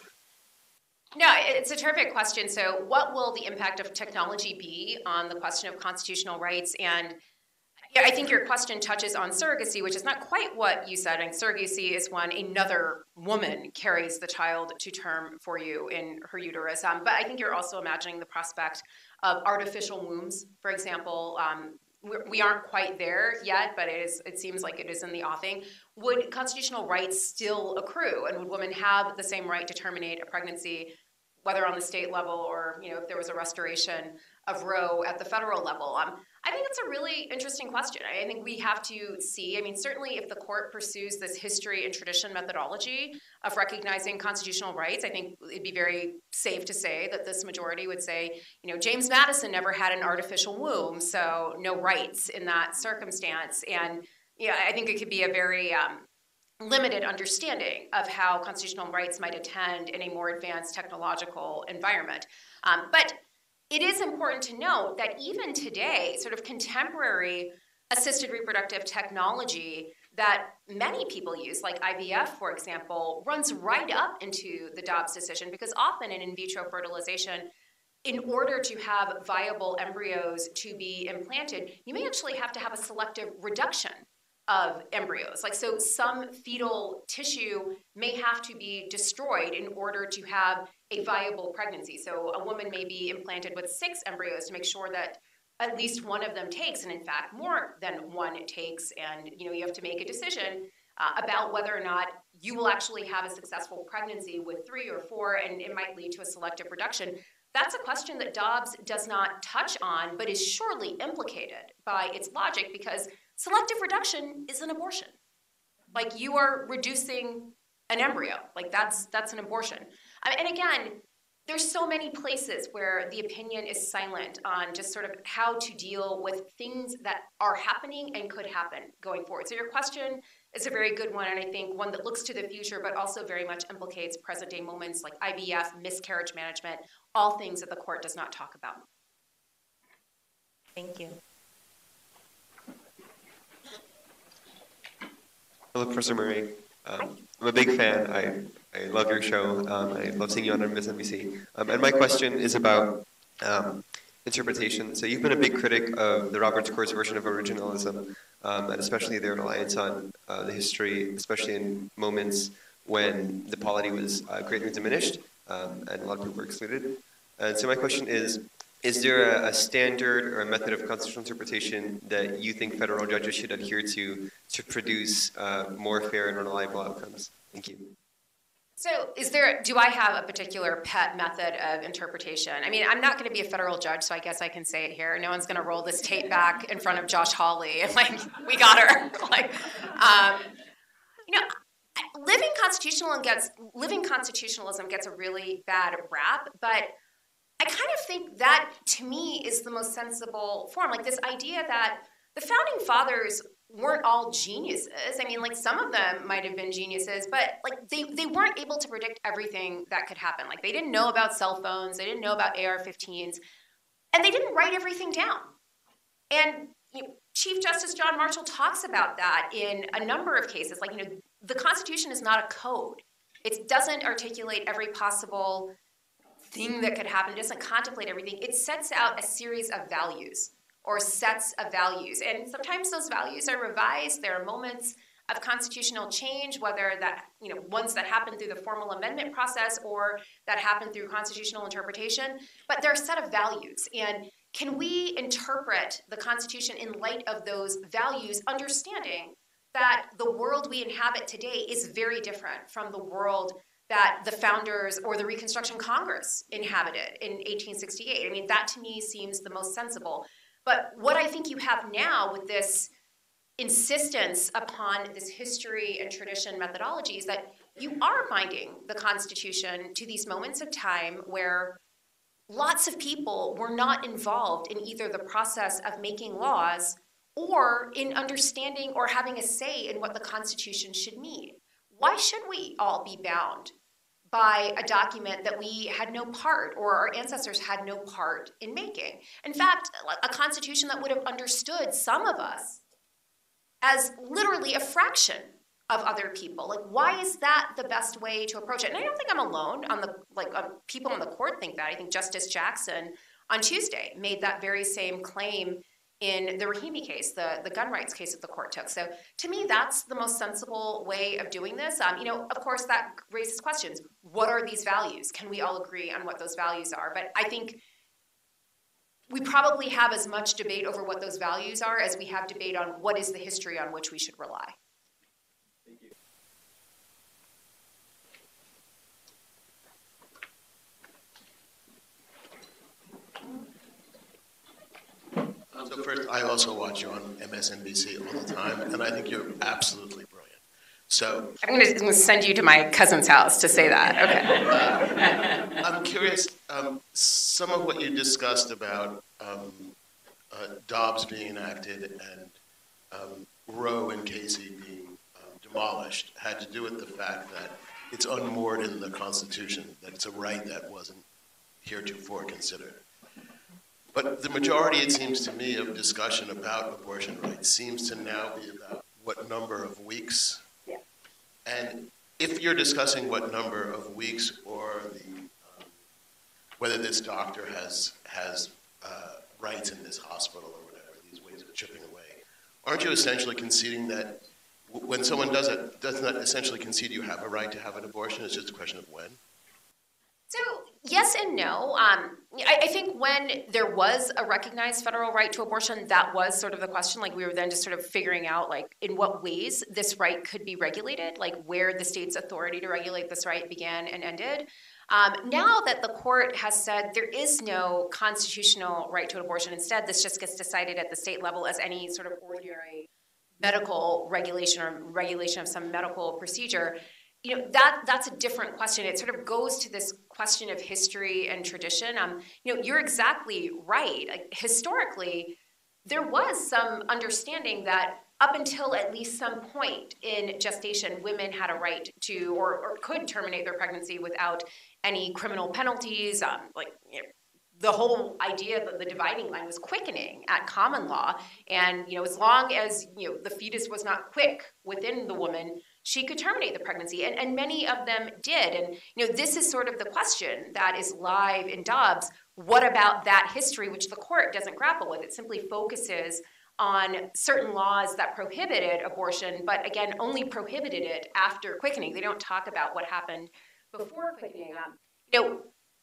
No, it's a terrific question. So what will the impact of technology be on the question of constitutional rights? And yeah, I think your question touches on surrogacy, which is not quite what you said. And surrogacy is when another woman carries the child to term for you in her uterus. Um, but I think you're also imagining the prospect of artificial wombs, for example. Um, we aren't quite there yet, but it is. It seems like it is in the offing. Would constitutional rights still accrue, and would women have the same right to terminate a pregnancy, whether on the state level or, you know, if there was a restoration of Roe at the federal level? Um, I think it's a really interesting question. I think we have to see, I mean, certainly if the court pursues this history and tradition methodology of recognizing constitutional rights, I think it'd be very safe to say that this majority would say, you know, James Madison never had an artificial womb, so no rights in that circumstance. And yeah, I think it could be a very um, limited understanding of how constitutional rights might attend in a more advanced technological environment. Um, but it is important to note that even today, sort of contemporary assisted reproductive technology that many people use, like I V F, for example, runs right up into the Dobbs decision, because often in in vitro fertilization, in order to have viable embryos to be implanted, you may actually have to have a selective reduction of embryos. Like, so some fetal tissue may have to be destroyed in order to have a viable pregnancy. So a woman may be implanted with six embryos to make sure that at least one of them takes, and in fact, more than one takes. And, you know, you have to make a decision uh, about whether or not you will actually have a successful pregnancy with three or four, and it might lead to a selective reduction. That's a question that Dobbs does not touch on, but is surely implicated by its logic, because selective reduction is an abortion. Like, you are reducing an embryo. Like, that's that's an abortion. I mean, and again, there's so many places where the opinion is silent on just sort of how to deal with things that are happening and could happen going forward. So your question is a very good one, and I think one that looks to the future, but also very much implicates present-day moments like I V F, miscarriage management, all things that the court does not talk about. Thank you. Hello, Professor Murray. Um, I'm a big fan. I, I love your show. Um, I love seeing you on M S N B C. Um, and my question is about um, interpretation. So you've been a big critic of the Roberts Court's version of originalism, um, and especially their reliance on uh, the history, especially in moments when the polity was uh, greatly diminished, um, and a lot of people were excluded. And so my question is, is there a, a standard or a method of constitutional interpretation that you think federal judges should adhere to to produce uh, more fair and reliable outcomes? Thank you. So is there, do I have a particular pet method of interpretation? I mean, I'm not going to be a federal judge, so I guess I can say it here. No one's going to roll this tape back in front of Josh Hawley and, like, we got her. like, um, you know, living constitutional gets, living constitutionalism gets a really bad rap, but I kind of think that, to me, is the most sensible form. Like, this idea that the founding fathers weren't all geniuses. I mean, like, some of them might have been geniuses, but, like, they, they weren't able to predict everything that could happen. Like, they didn't know about cell phones, they didn't know about A R fifteens, and they didn't write everything down. And you know, Chief Justice John Marshall talks about that in a number of cases. Like, you know, the Constitution is not a code. It doesn't articulate every possible thing that could happen. It doesn't contemplate everything. It sets out a series of values or sets of values. And sometimes those values are revised. There are moments of constitutional change, whether that, you know, ones that happen through the formal amendment process or that happen through constitutional interpretation. But they're a set of values. And can we interpret the Constitution in light of those values, understanding that the world we inhabit today is very different from the world that the founders or the Reconstruction Congress inhabited in eighteen sixty-eight. I mean, that to me seems the most sensible. But what I think you have now with this insistence upon this history and tradition methodology is that you are binding the Constitution to these moments of time where lots of people were not involved in either the process of making laws or in understanding or having a say in what the Constitution should mean. Why should we all be bound by a document that we had no part or our ancestors had no part in making? In fact, a Constitution that would have understood some of us as literally a fraction of other people. Like, why is that the best way to approach it? And I don't think I'm alone on the, like, on, people on the court think that. I think Justice Jackson on Tuesday made that very same claim in the Rahimi case, the, the gun rights case that the court took. So to me, that's the most sensible way of doing this. Um, you know, of course, that raises questions. What are these values? Can we all agree on what those values are? But I think we probably have as much debate over what those values are as we have debate on what is the history on which we should rely. Thank you. Um, so first, I also watch you on M S N B C all the time, and I think you're absolutely brilliant. So I'm going to send you to my cousin's house to say that. Okay. uh, I'm curious, um, some of what you discussed about um, uh, Dobbs being enacted and um, Roe and Casey being um, demolished had to do with the fact that it's unmoored in the Constitution, that it's a right that wasn't heretofore considered. But the majority, it seems to me, of discussion about abortion rights seems to now be about what number of weeks. Yeah. And if you're discussing what number of weeks or the, um, whether this doctor has, has uh, rights in this hospital or whatever, these ways of chipping away, aren't you essentially conceding that w when someone does it, does not essentially concede you have a right to have an abortion? It's just a question of when? So yes and no. Um, I, I think when there was a recognized federal right to abortion, that was sort of the question. Like, we were then just sort of figuring out, like, in what ways this right could be regulated, like where the state's authority to regulate this right began and ended. Um, now that the court has said there is no constitutional right to abortion, instead this just gets decided at the state level as any sort of ordinary medical regulation or regulation of some medical procedure. You know, that that's a different question. It sort of goes to this question of history and tradition. Um, you know, you're exactly right. Like, historically, there was some understanding that up until at least some point in gestation, women had a right to or, or could terminate their pregnancy without any criminal penalties. Um, like, you know, the whole idea that the dividing line was quickening at common law, and you know, as long as you know the fetus was not quick within the woman, she could terminate the pregnancy, and, and many of them did. And you know, this is sort of the question that is live in Dobbs. What about that history, which the court doesn't grapple with? It simply focuses on certain laws that prohibited abortion, but again, only prohibited it after quickening. They don't talk about what happened before quickening. Um, you know,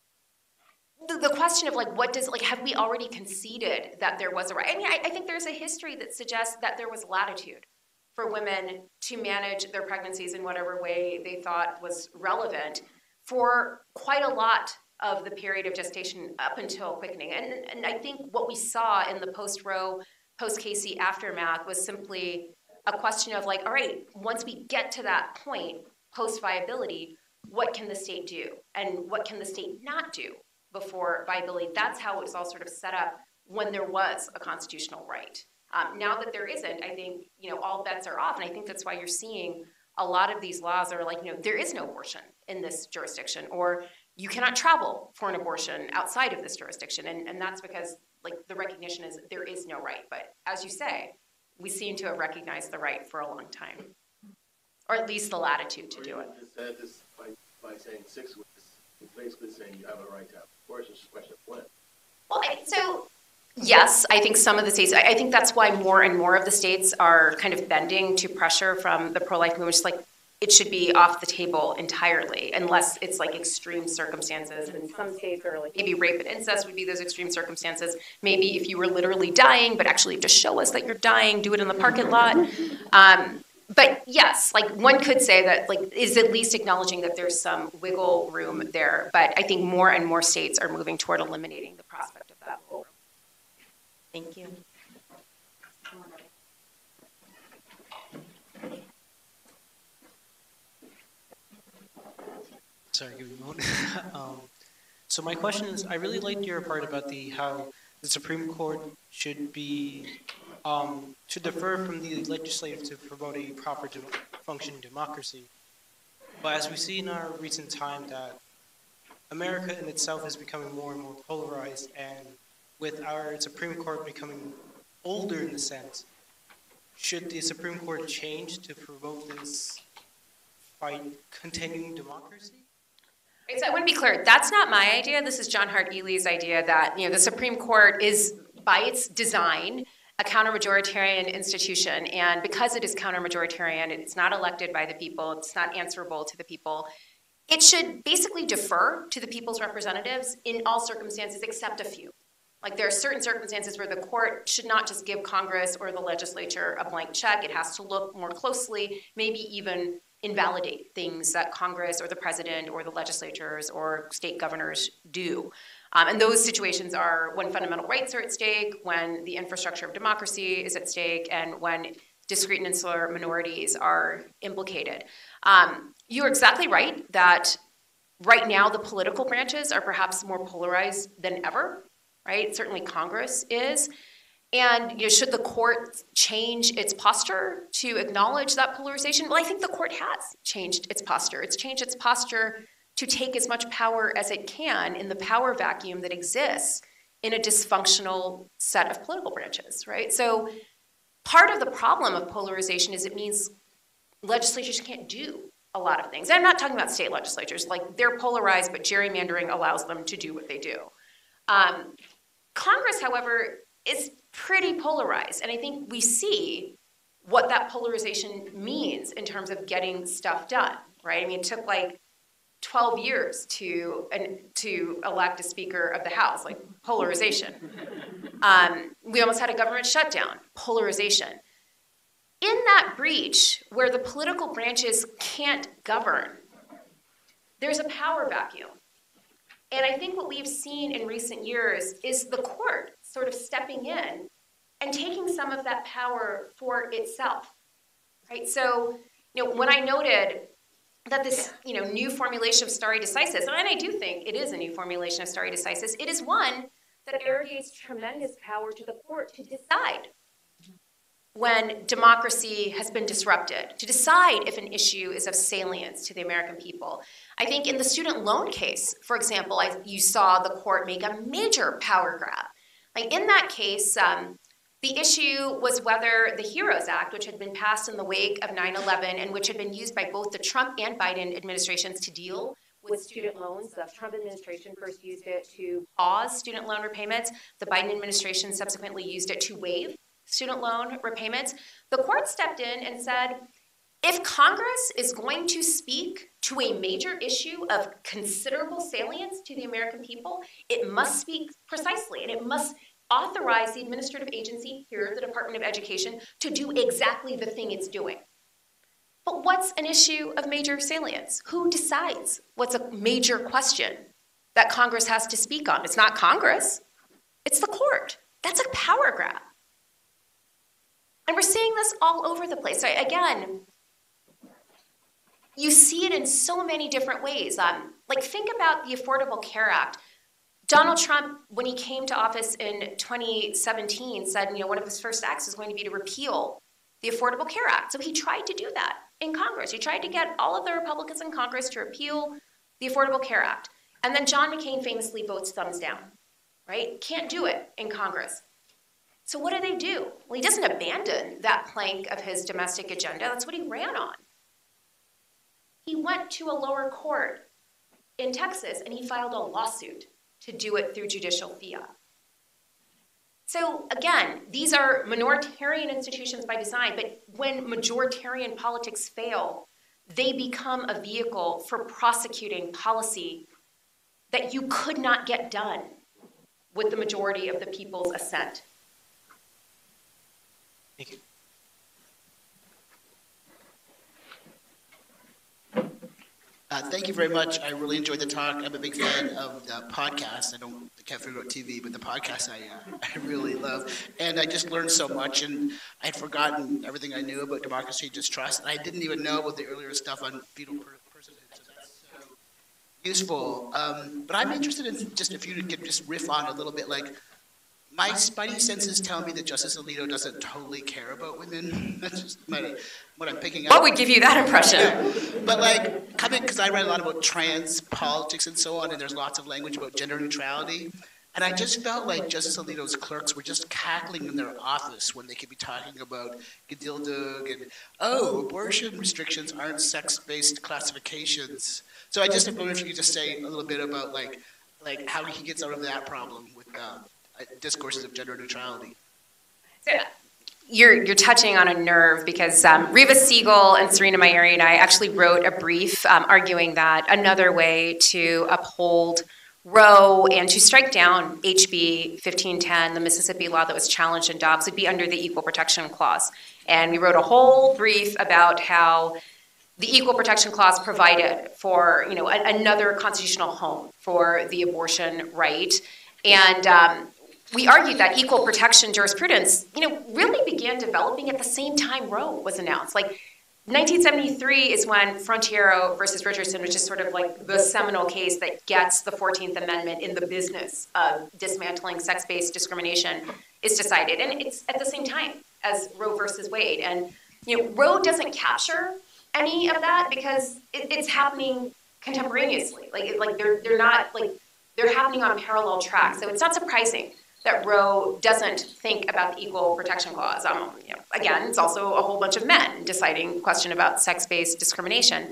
the, the question of like, what does, like, have we already conceded that there was a right? I mean, I, I think there's a history that suggests that there was latitude for women to manage their pregnancies in whatever way they thought was relevant for quite a lot of the period of gestation up until quickening. And, and I think what we saw in the post-Roe, post-Casey aftermath was simply a question of like, all right, once we get to that point, post-viability, what can the state do? And what can the state not do before viability? That's how it was all sort of set up when there was a constitutional right. Um, now that there isn't, I think, you know, all bets are off. And I think that's why you're seeing a lot of these laws are like, you know, there is no abortion in this jurisdiction, or you cannot travel for an abortion outside of this jurisdiction. And, and that's because, like, the recognition is there is no right. But as you say, we seem to have recognized the right for a long time, or at least the latitude to do it. You just said this by, by saying six weeks. It's basically saying you have a right to have abortion. It's just a question of when. Well, I, so... Yes, I think some of the states, I think that's why more and more of the states are kind of bending to pressure from the pro-life movement. Just like, it should be off the table entirely, unless it's like extreme circumstances. And in some states are like, maybe rape and incest would be those extreme circumstances. Maybe if you were literally dying, but actually just show us that you're dying, do it in the parking lot. Um, but yes, like one could say that like is at least acknowledging that there's some wiggle room there. But I think more and more states are moving toward eliminating the prospect of that wiggle room. Thank you. Sorry, give me a moment. um, so my question is, I really liked your part about the how the Supreme Court should be um, should defer from the legislative to promote a proper de functioning democracy. But as we see in our recent time that America in itself is becoming more and more polarized, and with our Supreme Court becoming older in a sense, should the Supreme Court change to promote this by continuing democracy? Right, so I want to be clear, that's not my idea. This is John Hart Ely's idea that, you know, the Supreme Court is, by its design, a counter-majoritarian institution. And because it is counter-majoritarian, it's not elected by the people, it's not answerable to the people, it should basically defer to the people's representatives in all circumstances except a few. Like there are certain circumstances where the court should not just give Congress or the legislature a blank check. It has to look more closely, maybe even invalidate things that Congress or the president or the legislatures or state governors do. Um, and those situations are when fundamental rights are at stake, when the infrastructure of democracy is at stake, and when discrete and insular minorities are implicated. Um, you're exactly right that right now the political branches are perhaps more polarized than ever, right? Certainly Congress is. And you know, should the court change its posture to acknowledge that polarization? Well, I think the court has changed its posture. It's changed its posture to take as much power as it can in the power vacuum that exists in a dysfunctional set of political branches, right? So part of the problem of polarization is it means legislatures can't do a lot of things. And I'm not talking about state legislatures. Like, they're polarized, but gerrymandering allows them to do what they do. Um, Congress, however, is pretty polarized. And I think we see what that polarization means in terms of getting stuff done, right? I mean, it took like twelve years to, and, to elect a Speaker of the House, like polarization. Um, we almost had a government shutdown, polarization. In that breach where the political branches can't govern, there's a power vacuum. And I think what we've seen in recent years is the court sort of stepping in and taking some of that power for itself, right? So, you know, when I noted that this, you know, new formulation of stare decisis, and I do think it is a new formulation of stare decisis, it is one that arrogates tremendous power to the court to decide when democracy has been disrupted, to decide if an issue is of salience to the American people. I think in the student loan case, for example, I, you saw the court make a major power grab. Like in that case, um, the issue was whether the HEROES Act, which had been passed in the wake of nine eleven and which had been used by both the Trump and Biden administrations to deal with student loans. The Trump administration first used it to pause student loan repayments. The Biden administration subsequently used it to waive student loan repayments. The court stepped in and said, if Congress is going to speak to a major issue of considerable salience to the American people, it must speak precisely, and it must authorize the administrative agency, here the Department of Education, to do exactly the thing it's doing. But what's an issue of major salience? Who decides what's a major question that Congress has to speak on? It's not Congress, it's the court. That's a power grab. And we're seeing this all over the place. So again, you see it in so many different ways. Um, like think about the Affordable Care Act. Donald Trump, when he came to office in twenty seventeen, said, you know, one of his first acts is going to be to repeal the Affordable Care Act. So he tried to do that in Congress. He tried to get all of the Republicans in Congress to repeal the Affordable Care Act. And then John McCain famously votes thumbs down, right? Can't do it in Congress. So what do they do? Well, he doesn't abandon that plank of his domestic agenda. That's what he ran on. He went to a lower court in Texas and he filed a lawsuit to do it through judicial fiat. So again, these are minoritarian institutions by design, but when majoritarian politics fail, they become a vehicle for prosecuting policy that you could not get done with the majority of the people's assent. Thank you. Uh, thank you very much. I really enjoyed the talk. I'm a big fan of the podcast. I don't, I can't figure out T V, but the podcast I, uh, I really love. And I just learned so much, and I had forgotten everything I knew about democracy, distrust, and I didn't even know about the earlier stuff on fetal per- personhood. So that's so useful. Um, but I'm interested in just if you could just riff on a little bit, like, my spidey senses tell me that Justice Alito doesn't totally care about women. That's just my, what I'm picking up. What would give you that impression? Yeah. But like, coming, because I read a lot about trans politics and so on, and there's lots of language about gender neutrality. And I just felt like Justice Alito's clerks were just cackling in their office when they could be talking about Gedildug and, oh, abortion restrictions aren't sex-based classifications. So I just wonder if you could just say a little bit about like, like how he gets out of that problem with uh, discourses of gender neutrality. You're, you're touching on a nerve because um, Reva Siegel and Serena Mayeri and I actually wrote a brief um, arguing that another way to uphold Roe and to strike down H B fifteen ten, the Mississippi law that was challenged in Dobbs, would be under the Equal Protection Clause. And we wrote a whole brief about how the Equal Protection Clause provided for, you know, a, another constitutional home for the abortion right. And um, we argued that equal protection jurisprudence, you know, really began developing at the same time Roe was announced. Like, nineteen seventy-three is when Frontiero versus Richardson, which is sort of like the seminal case that gets the fourteenth Amendment in the business of dismantling sex-based discrimination, is decided. And it's at the same time as Roe versus Wade. And, you know, Roe doesn't capture any of that because it, it's happening contemporaneously. Like, like they're, they're not, like, they're happening on parallel tracks. So it's not surprising that Roe doesn't think about the Equal Protection Clause. Um, you know, again, it's also a whole bunch of men deciding question about sex-based discrimination.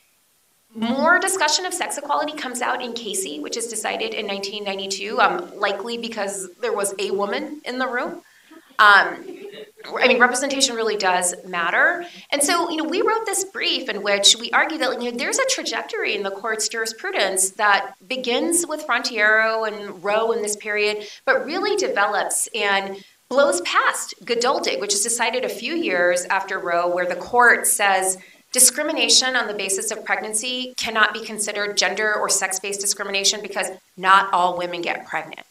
More discussion of sex equality comes out in Casey, which is decided in nineteen ninety-two, um, likely because there was a woman in the room. Um, I mean, representation really does matter. And so, you know, we wrote this brief in which we argue that, you know, there's a trajectory in the court's jurisprudence that begins with Frontiero and Roe in this period, but really develops and blows past Geduldig, which is decided a few years after Roe, where the court says discrimination on the basis of pregnancy cannot be considered gender or sex-based discrimination because not all women get pregnant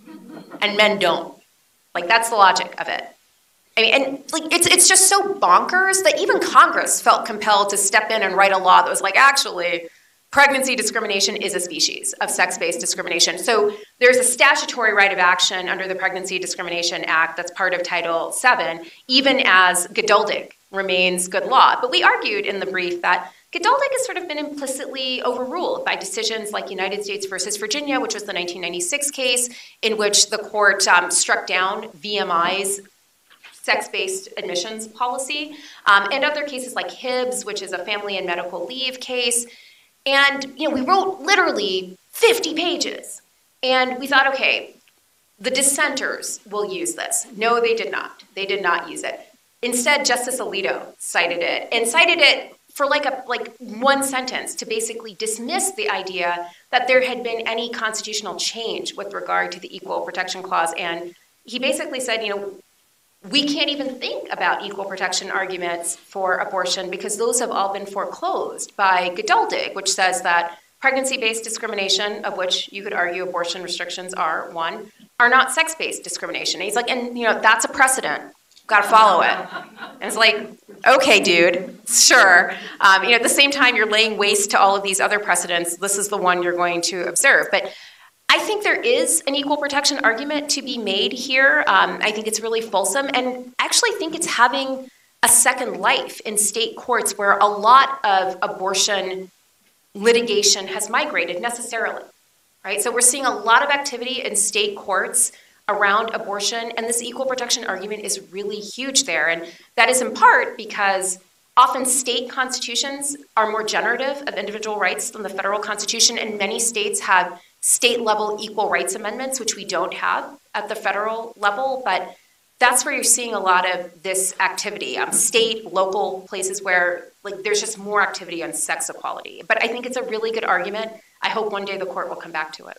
and men don't. Like, that's the logic of it. I mean, and like it's it's just so bonkers that even Congress felt compelled to step in and write a law that was like, actually, pregnancy discrimination is a species of sex-based discrimination. So there's a statutory right of action under the Pregnancy Discrimination Act that's part of Title seven, even as Geduldig remains good law. But we argued in the brief that Geduldig has sort of been implicitly overruled by decisions like United States versus Virginia, which was the nineteen ninety-six case in which the court um, struck down V M I's sex-based admissions policy, um, and other cases like Hibbs, which is a family and medical leave case. And, you know, we wrote literally fifty pages. And we thought, okay, the dissenters will use this. No, they did not. They did not use it. Instead, Justice Alito cited it, and cited it for like a like one sentence to basically dismiss the idea that there had been any constitutional change with regard to the Equal Protection Clause. And he basically said, you know, we can't even think about equal protection arguments for abortion because those have all been foreclosed by Geduldig, which says that pregnancy-based discrimination, of which you could argue abortion restrictions are one, are not sex-based discrimination. And he's like, and you know, that's a precedent. Got to follow it. And it's like, okay, dude, sure. Um, you know, at the same time, you're laying waste to all of these other precedents. This is the one you're going to observe. But I think there is an equal protection argument to be made here. Um, I think it's really fulsome, and I actually think it's having a second life in state courts where a lot of abortion litigation has migrated necessarily, right? So we're seeing a lot of activity in state courts around abortion, and this equal protection argument is really huge there. And that is in part because often state constitutions are more generative of individual rights than the federal constitution, and many states have state-level equal rights amendments, which we don't have at the federal level, but that's where you're seeing a lot of this activity, um, state, local places where like there's just more activity on sex equality. But I think it's a really good argument. I hope one day the court will come back to it.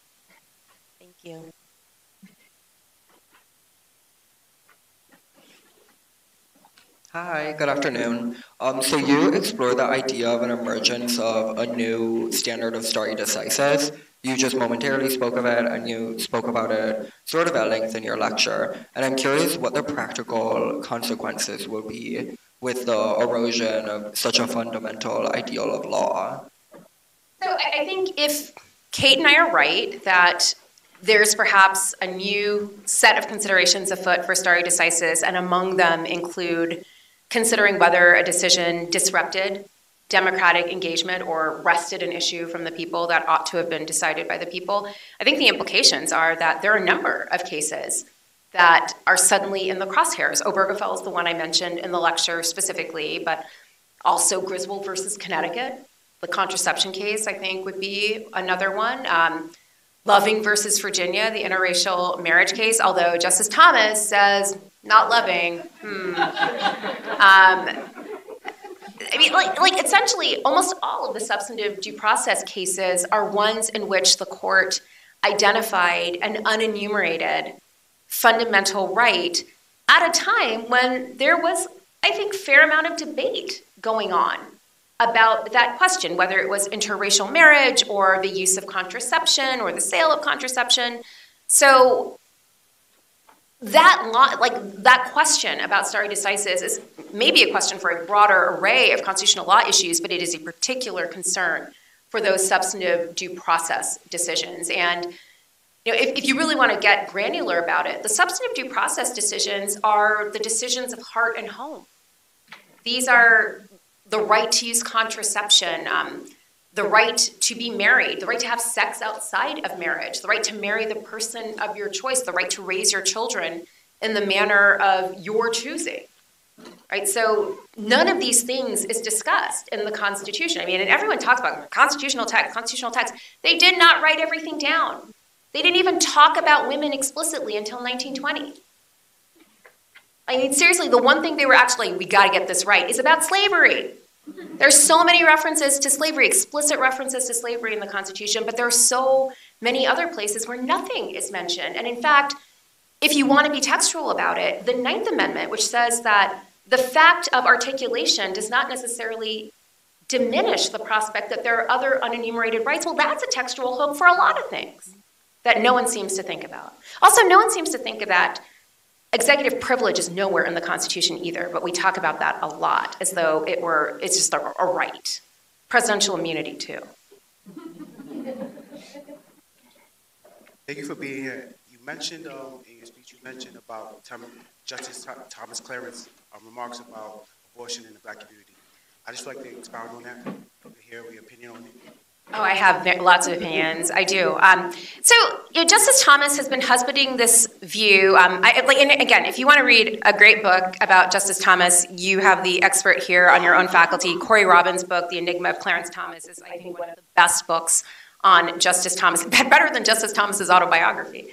Thank you. Hi, good afternoon. Um, so you explore the idea of an emergence of a new standard of stare decisis. You just momentarily spoke of it, and you spoke about it sort of at length in your lecture. And I'm curious what the practical consequences will be with the erosion of such a fundamental ideal of law. So I, I think if Kate and I are right that there's perhaps a new set of considerations afoot for stare decisis, and among them include considering whether a decision disrupted democratic engagement or wrested an issue from the people that ought to have been decided by the people. I think the implications are that there are a number of cases that are suddenly in the crosshairs. Obergefell is the one I mentioned in the lecture specifically, but also Griswold versus Connecticut. The contraception case, I think, would be another one. Um, Loving versus Virginia, the interracial marriage case, although Justice Thomas says, not Loving. Hmm. Um, I mean, like, like essentially, almost all of the substantive due process cases are ones in which the court identified an unenumerated fundamental right at a time when there was, I think, fair amount of debate going on about that question, whether it was interracial marriage or the use of contraception or the sale of contraception. So that law, like that question about stare decisis is maybe a question for a broader array of constitutional law issues, but it is a particular concern for those substantive due process decisions. And you know, if, if you really want to get granular about it, the substantive due process decisions are the decisions of heart and home. These are the right to use contraception, um, the right to be married, the right to have sex outside of marriage, the right to marry the person of your choice, the right to raise your children in the manner of your choosing, right? So none of these things is discussed in the Constitution. I mean, and everyone talks about constitutional text, constitutional text. They did not write everything down. They didn't even talk about women explicitly until nineteen twenty. I mean, seriously, the one thing they were actually, we got to get this right, is about slavery. There's so many references to slavery, explicit references to slavery in the Constitution, but there are so many other places where nothing is mentioned. And in fact, if you want to be textual about it, the Ninth Amendment, which says that the fact of articulation does not necessarily diminish the prospect that there are other unenumerated rights, well, that's a textual hook for a lot of things that no one seems to think about. Also, no one seems to think of that executive privilege is nowhere in the Constitution either, but we talk about that a lot as though it were, it's just a, a right. Presidential immunity too. Thank you for being here. You mentioned um, in your speech, you mentioned about Tom, Justice Thomas Clarence's um, remarks about abortion in the Black community. I just like to expound on that, to hear your opinion on it. Oh, I have lots of opinions. I do. Um, so, you know, Justice Thomas has been husbanding this view. Um, I, like, and again, if you want to read a great book about Justice Thomas, you have the expert here on your own faculty. Corey Robbins' book, The Enigma of Clarence Thomas, is, I think, one of the best books on Justice Thomas, better than Justice Thomas's autobiography.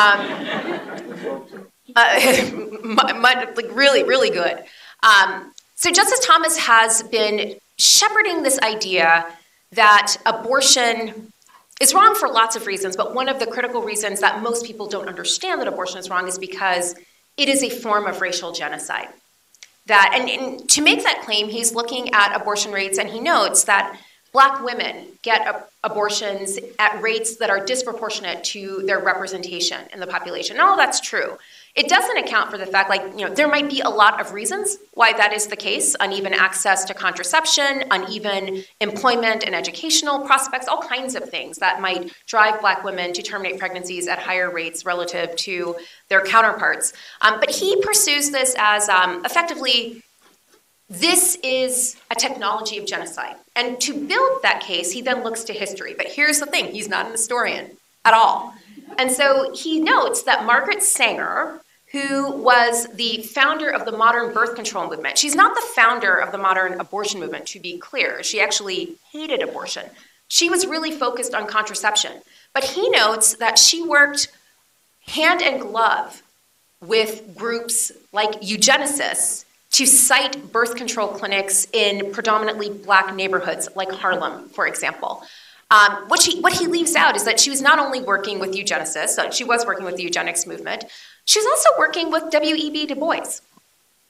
Um, uh, like really, really good. Um, so, Justice Thomas has been shepherding this idea that abortion is wrong for lots of reasons, but one of the critical reasons that most people don't understand that abortion is wrong is because it is a form of racial genocide. That, and, and to make that claim, he's looking at abortion rates, and he notes that Black women get a, abortions at rates that are disproportionate to their representation in the population. And all that's true. It doesn't account for the fact, like, you know, there might be a lot of reasons why that is the case: uneven access to contraception, uneven employment and educational prospects, all kinds of things that might drive Black women to terminate pregnancies at higher rates relative to their counterparts. Um, but he pursues this as um, effectively, this is a technology of genocide. And to build that case, he then looks to history. But here's the thing, he's not an historian at all. And so he notes that Margaret Sanger, who was the founder of the modern birth control movement, she's not the founder of the modern abortion movement, to be clear. She actually hated abortion. She was really focused on contraception. But he notes that she worked hand in glove with groups like eugenicists to cite birth control clinics in predominantly Black neighborhoods, like Harlem, for example. Um, what, she, what he leaves out is that she was not only working with eugenicists, so she was working with the eugenics movement, she was also working with W E B Du Bois.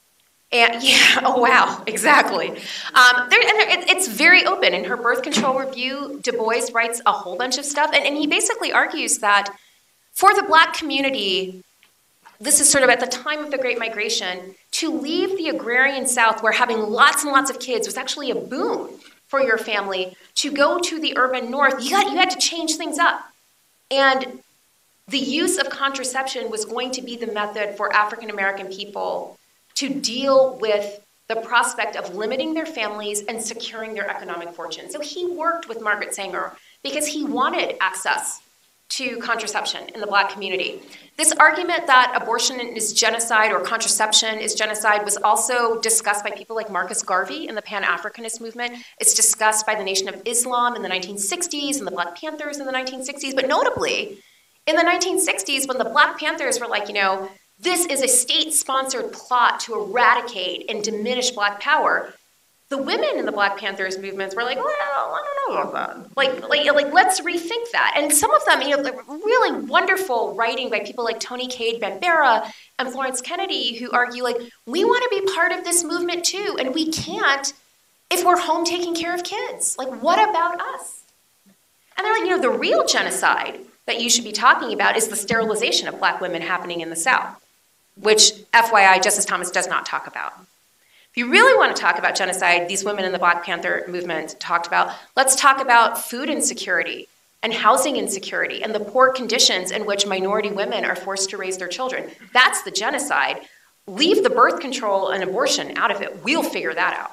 And yeah, oh wow, exactly. Um, there, and there, it, it's very open. In her birth control review, Du Bois writes a whole bunch of stuff, and, and he basically argues that for the Black community, this is sort of at the time of the Great Migration, to leave the agrarian South where having lots and lots of kids was actually a boon for your family, to go to the urban North, you, got, you had to change things up. And the use of contraception was going to be the method for African American people to deal with the prospect of limiting their families and securing their economic fortune. So he worked with Margaret Sanger because he wanted access to contraception in the Black community. This argument that abortion is genocide or contraception is genocide was also discussed by people like Marcus Garvey in the Pan-Africanist movement. It's discussed by the Nation of Islam in the nineteen sixties and the Black Panthers in the nineteen sixties. But notably, in the nineteen sixties, when the Black Panthers were like, you know, this is a state-sponsored plot to eradicate and diminish Black power, the women in the Black Panthers movements were like, well, I don't know about that. Like, like, like, let's rethink that. And some of them, you know, really wonderful writing by people like Tony Cade Bambera and Florence Kennedy, who argue, like, we want to be part of this movement too, and we can't if we're home taking care of kids. Like, what about us? And they're like, you know, the real genocide that you should be talking about is the sterilization of Black women happening in the South, which, F Y I, Justice Thomas does not talk about. If you really want to talk about genocide, these women in the Black Panther movement talked about, let's talk about food insecurity and housing insecurity and the poor conditions in which minority women are forced to raise their children. That's the genocide. Leave the birth control and abortion out of it. We'll figure that out.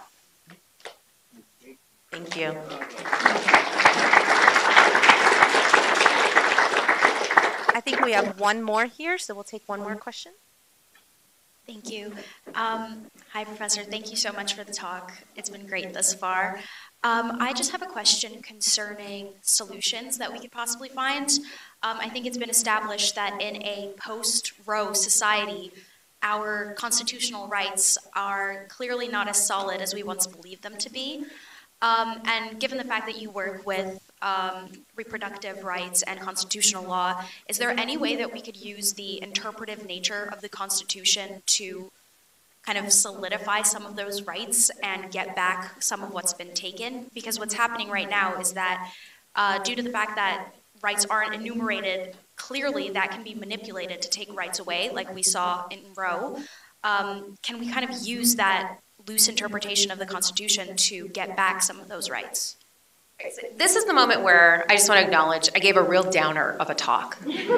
Thank you. I think we have one more here, so we'll take one more question. Thank you. Um, hi, Professor. Thank you so much for the talk. It's been great thus far. Um, I just have a question concerning solutions that we could possibly find. Um, I think it's been established that in a post-Roe society, our constitutional rights are clearly not as solid as we once believed them to be. Um, and given the fact that you work with um, reproductive rights and constitutional law, is there any way that we could use the interpretive nature of the Constitution to kind of solidify some of those rights and get back some of what's been taken? Because what's happening right now is that uh, due to the fact that rights aren't enumerated clearly, that can be manipulated to take rights away, like we saw in Roe. Um, can we kind of use that loose interpretation of the Constitution to get back some of those rights? This is the moment where I just want to acknowledge I gave a real downer of a talk. And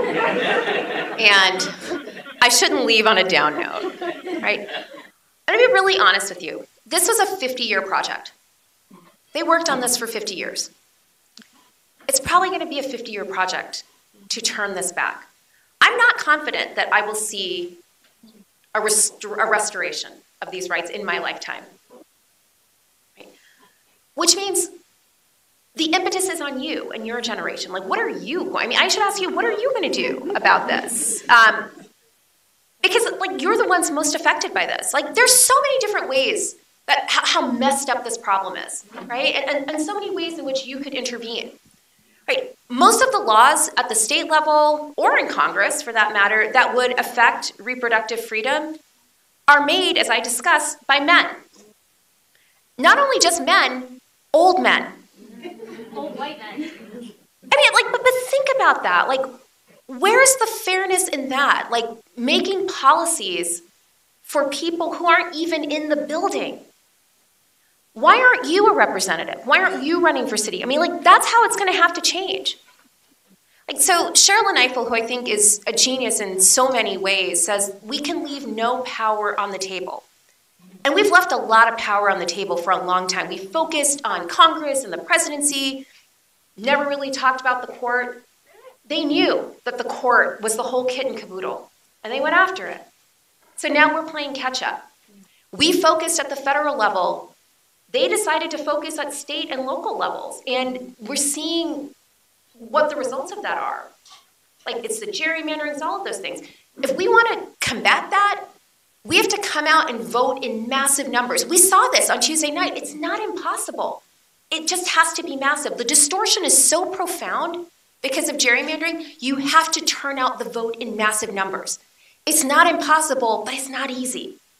I shouldn't leave on a down note, right? I'm going to be really honest with you. This was a fifty-year project. They worked on this for fifty years. It's probably going to be a fifty-year project to turn this back. I'm not confident that I will see a, rest- a restoration of these rights in my lifetime. Right? Which means the impetus is on you and your generation. Like, what are you going, I mean, I should ask you, what are you going to do about this? Um, because, like, you're the ones most affected by this. Like, there's so many different ways that how, how messed up this problem is, right? And, and, and so many ways in which you could intervene. Right. Most of the laws at the state level, or in Congress for that matter, that would affect reproductive freedom are made, as I discussed, by men. Not only just men, old men. Old white men. I mean, like, but, but think about that. Like, where's the fairness in that? Like, making policies for people who aren't even in the building. Why aren't you a representative? Why aren't you running for city? I mean, like, that's how it's going to have to change. Like, so Sherilyn Ifill, who I think is a genius in so many ways, says we can leave no power on the table. And we've left a lot of power on the table for a long time. We focused on Congress and the presidency, never really talked about the court. They knew that the court was the whole kit and caboodle, and they went after it. So now we're playing catch up. We focused at the federal level. They decided to focus at state and local levels, and we're seeing what the results of that are. Like, it's the gerrymandering, it's all of those things. If we want to combat that, we have to come out and vote in massive numbers. We saw this on Tuesday night. It's not impossible. It just has to be massive. The distortion is so profound because of gerrymandering, you have to turn out the vote in massive numbers. It's not impossible, but it's not easy.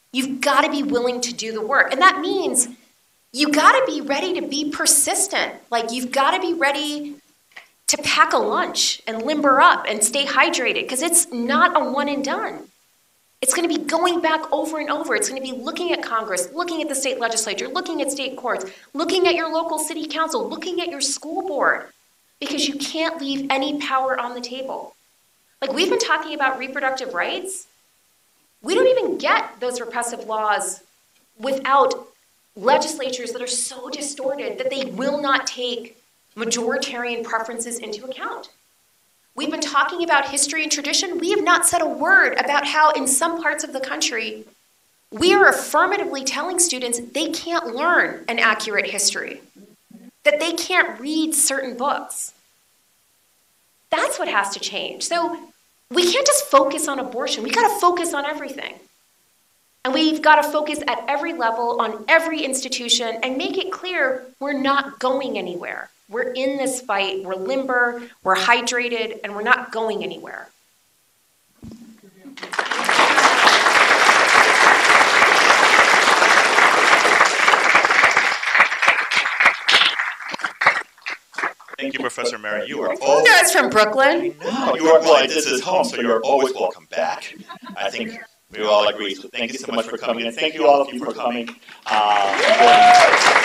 You've got to be willing to do the work. And that means you got to be ready to be persistent. Like, you've got to be ready to pack a lunch and limber up and stay hydrated, because it's not a one and done. It's going to be going back over and over. It's going to be looking at Congress, looking at the state legislature, looking at state courts, looking at your local city council, looking at your school board, because you can't leave any power on the table. Like, we've been talking about reproductive rights. We don't even get those repressive laws without legislatures that are so distorted that they will not take majoritarian preferences into account. We've been talking about history and tradition. We have not said a word about how in some parts of the country, we are affirmatively telling students they can't learn an accurate history, that they can't read certain books. That's what has to change. So we can't just focus on abortion. We got to focus on everything. And we've got to focus at every level, on every institution, and make it clear we're not going anywhere. We're in this fight, we're limber, we're hydrated, and we're not going anywhere. Thank you, Professor Merritt. You are You always... guys from Brooklyn? No, you are, well, this is home, so you're always welcome back. I think we all agree. So thank you so much for coming, and thank you all of you for coming. Uh,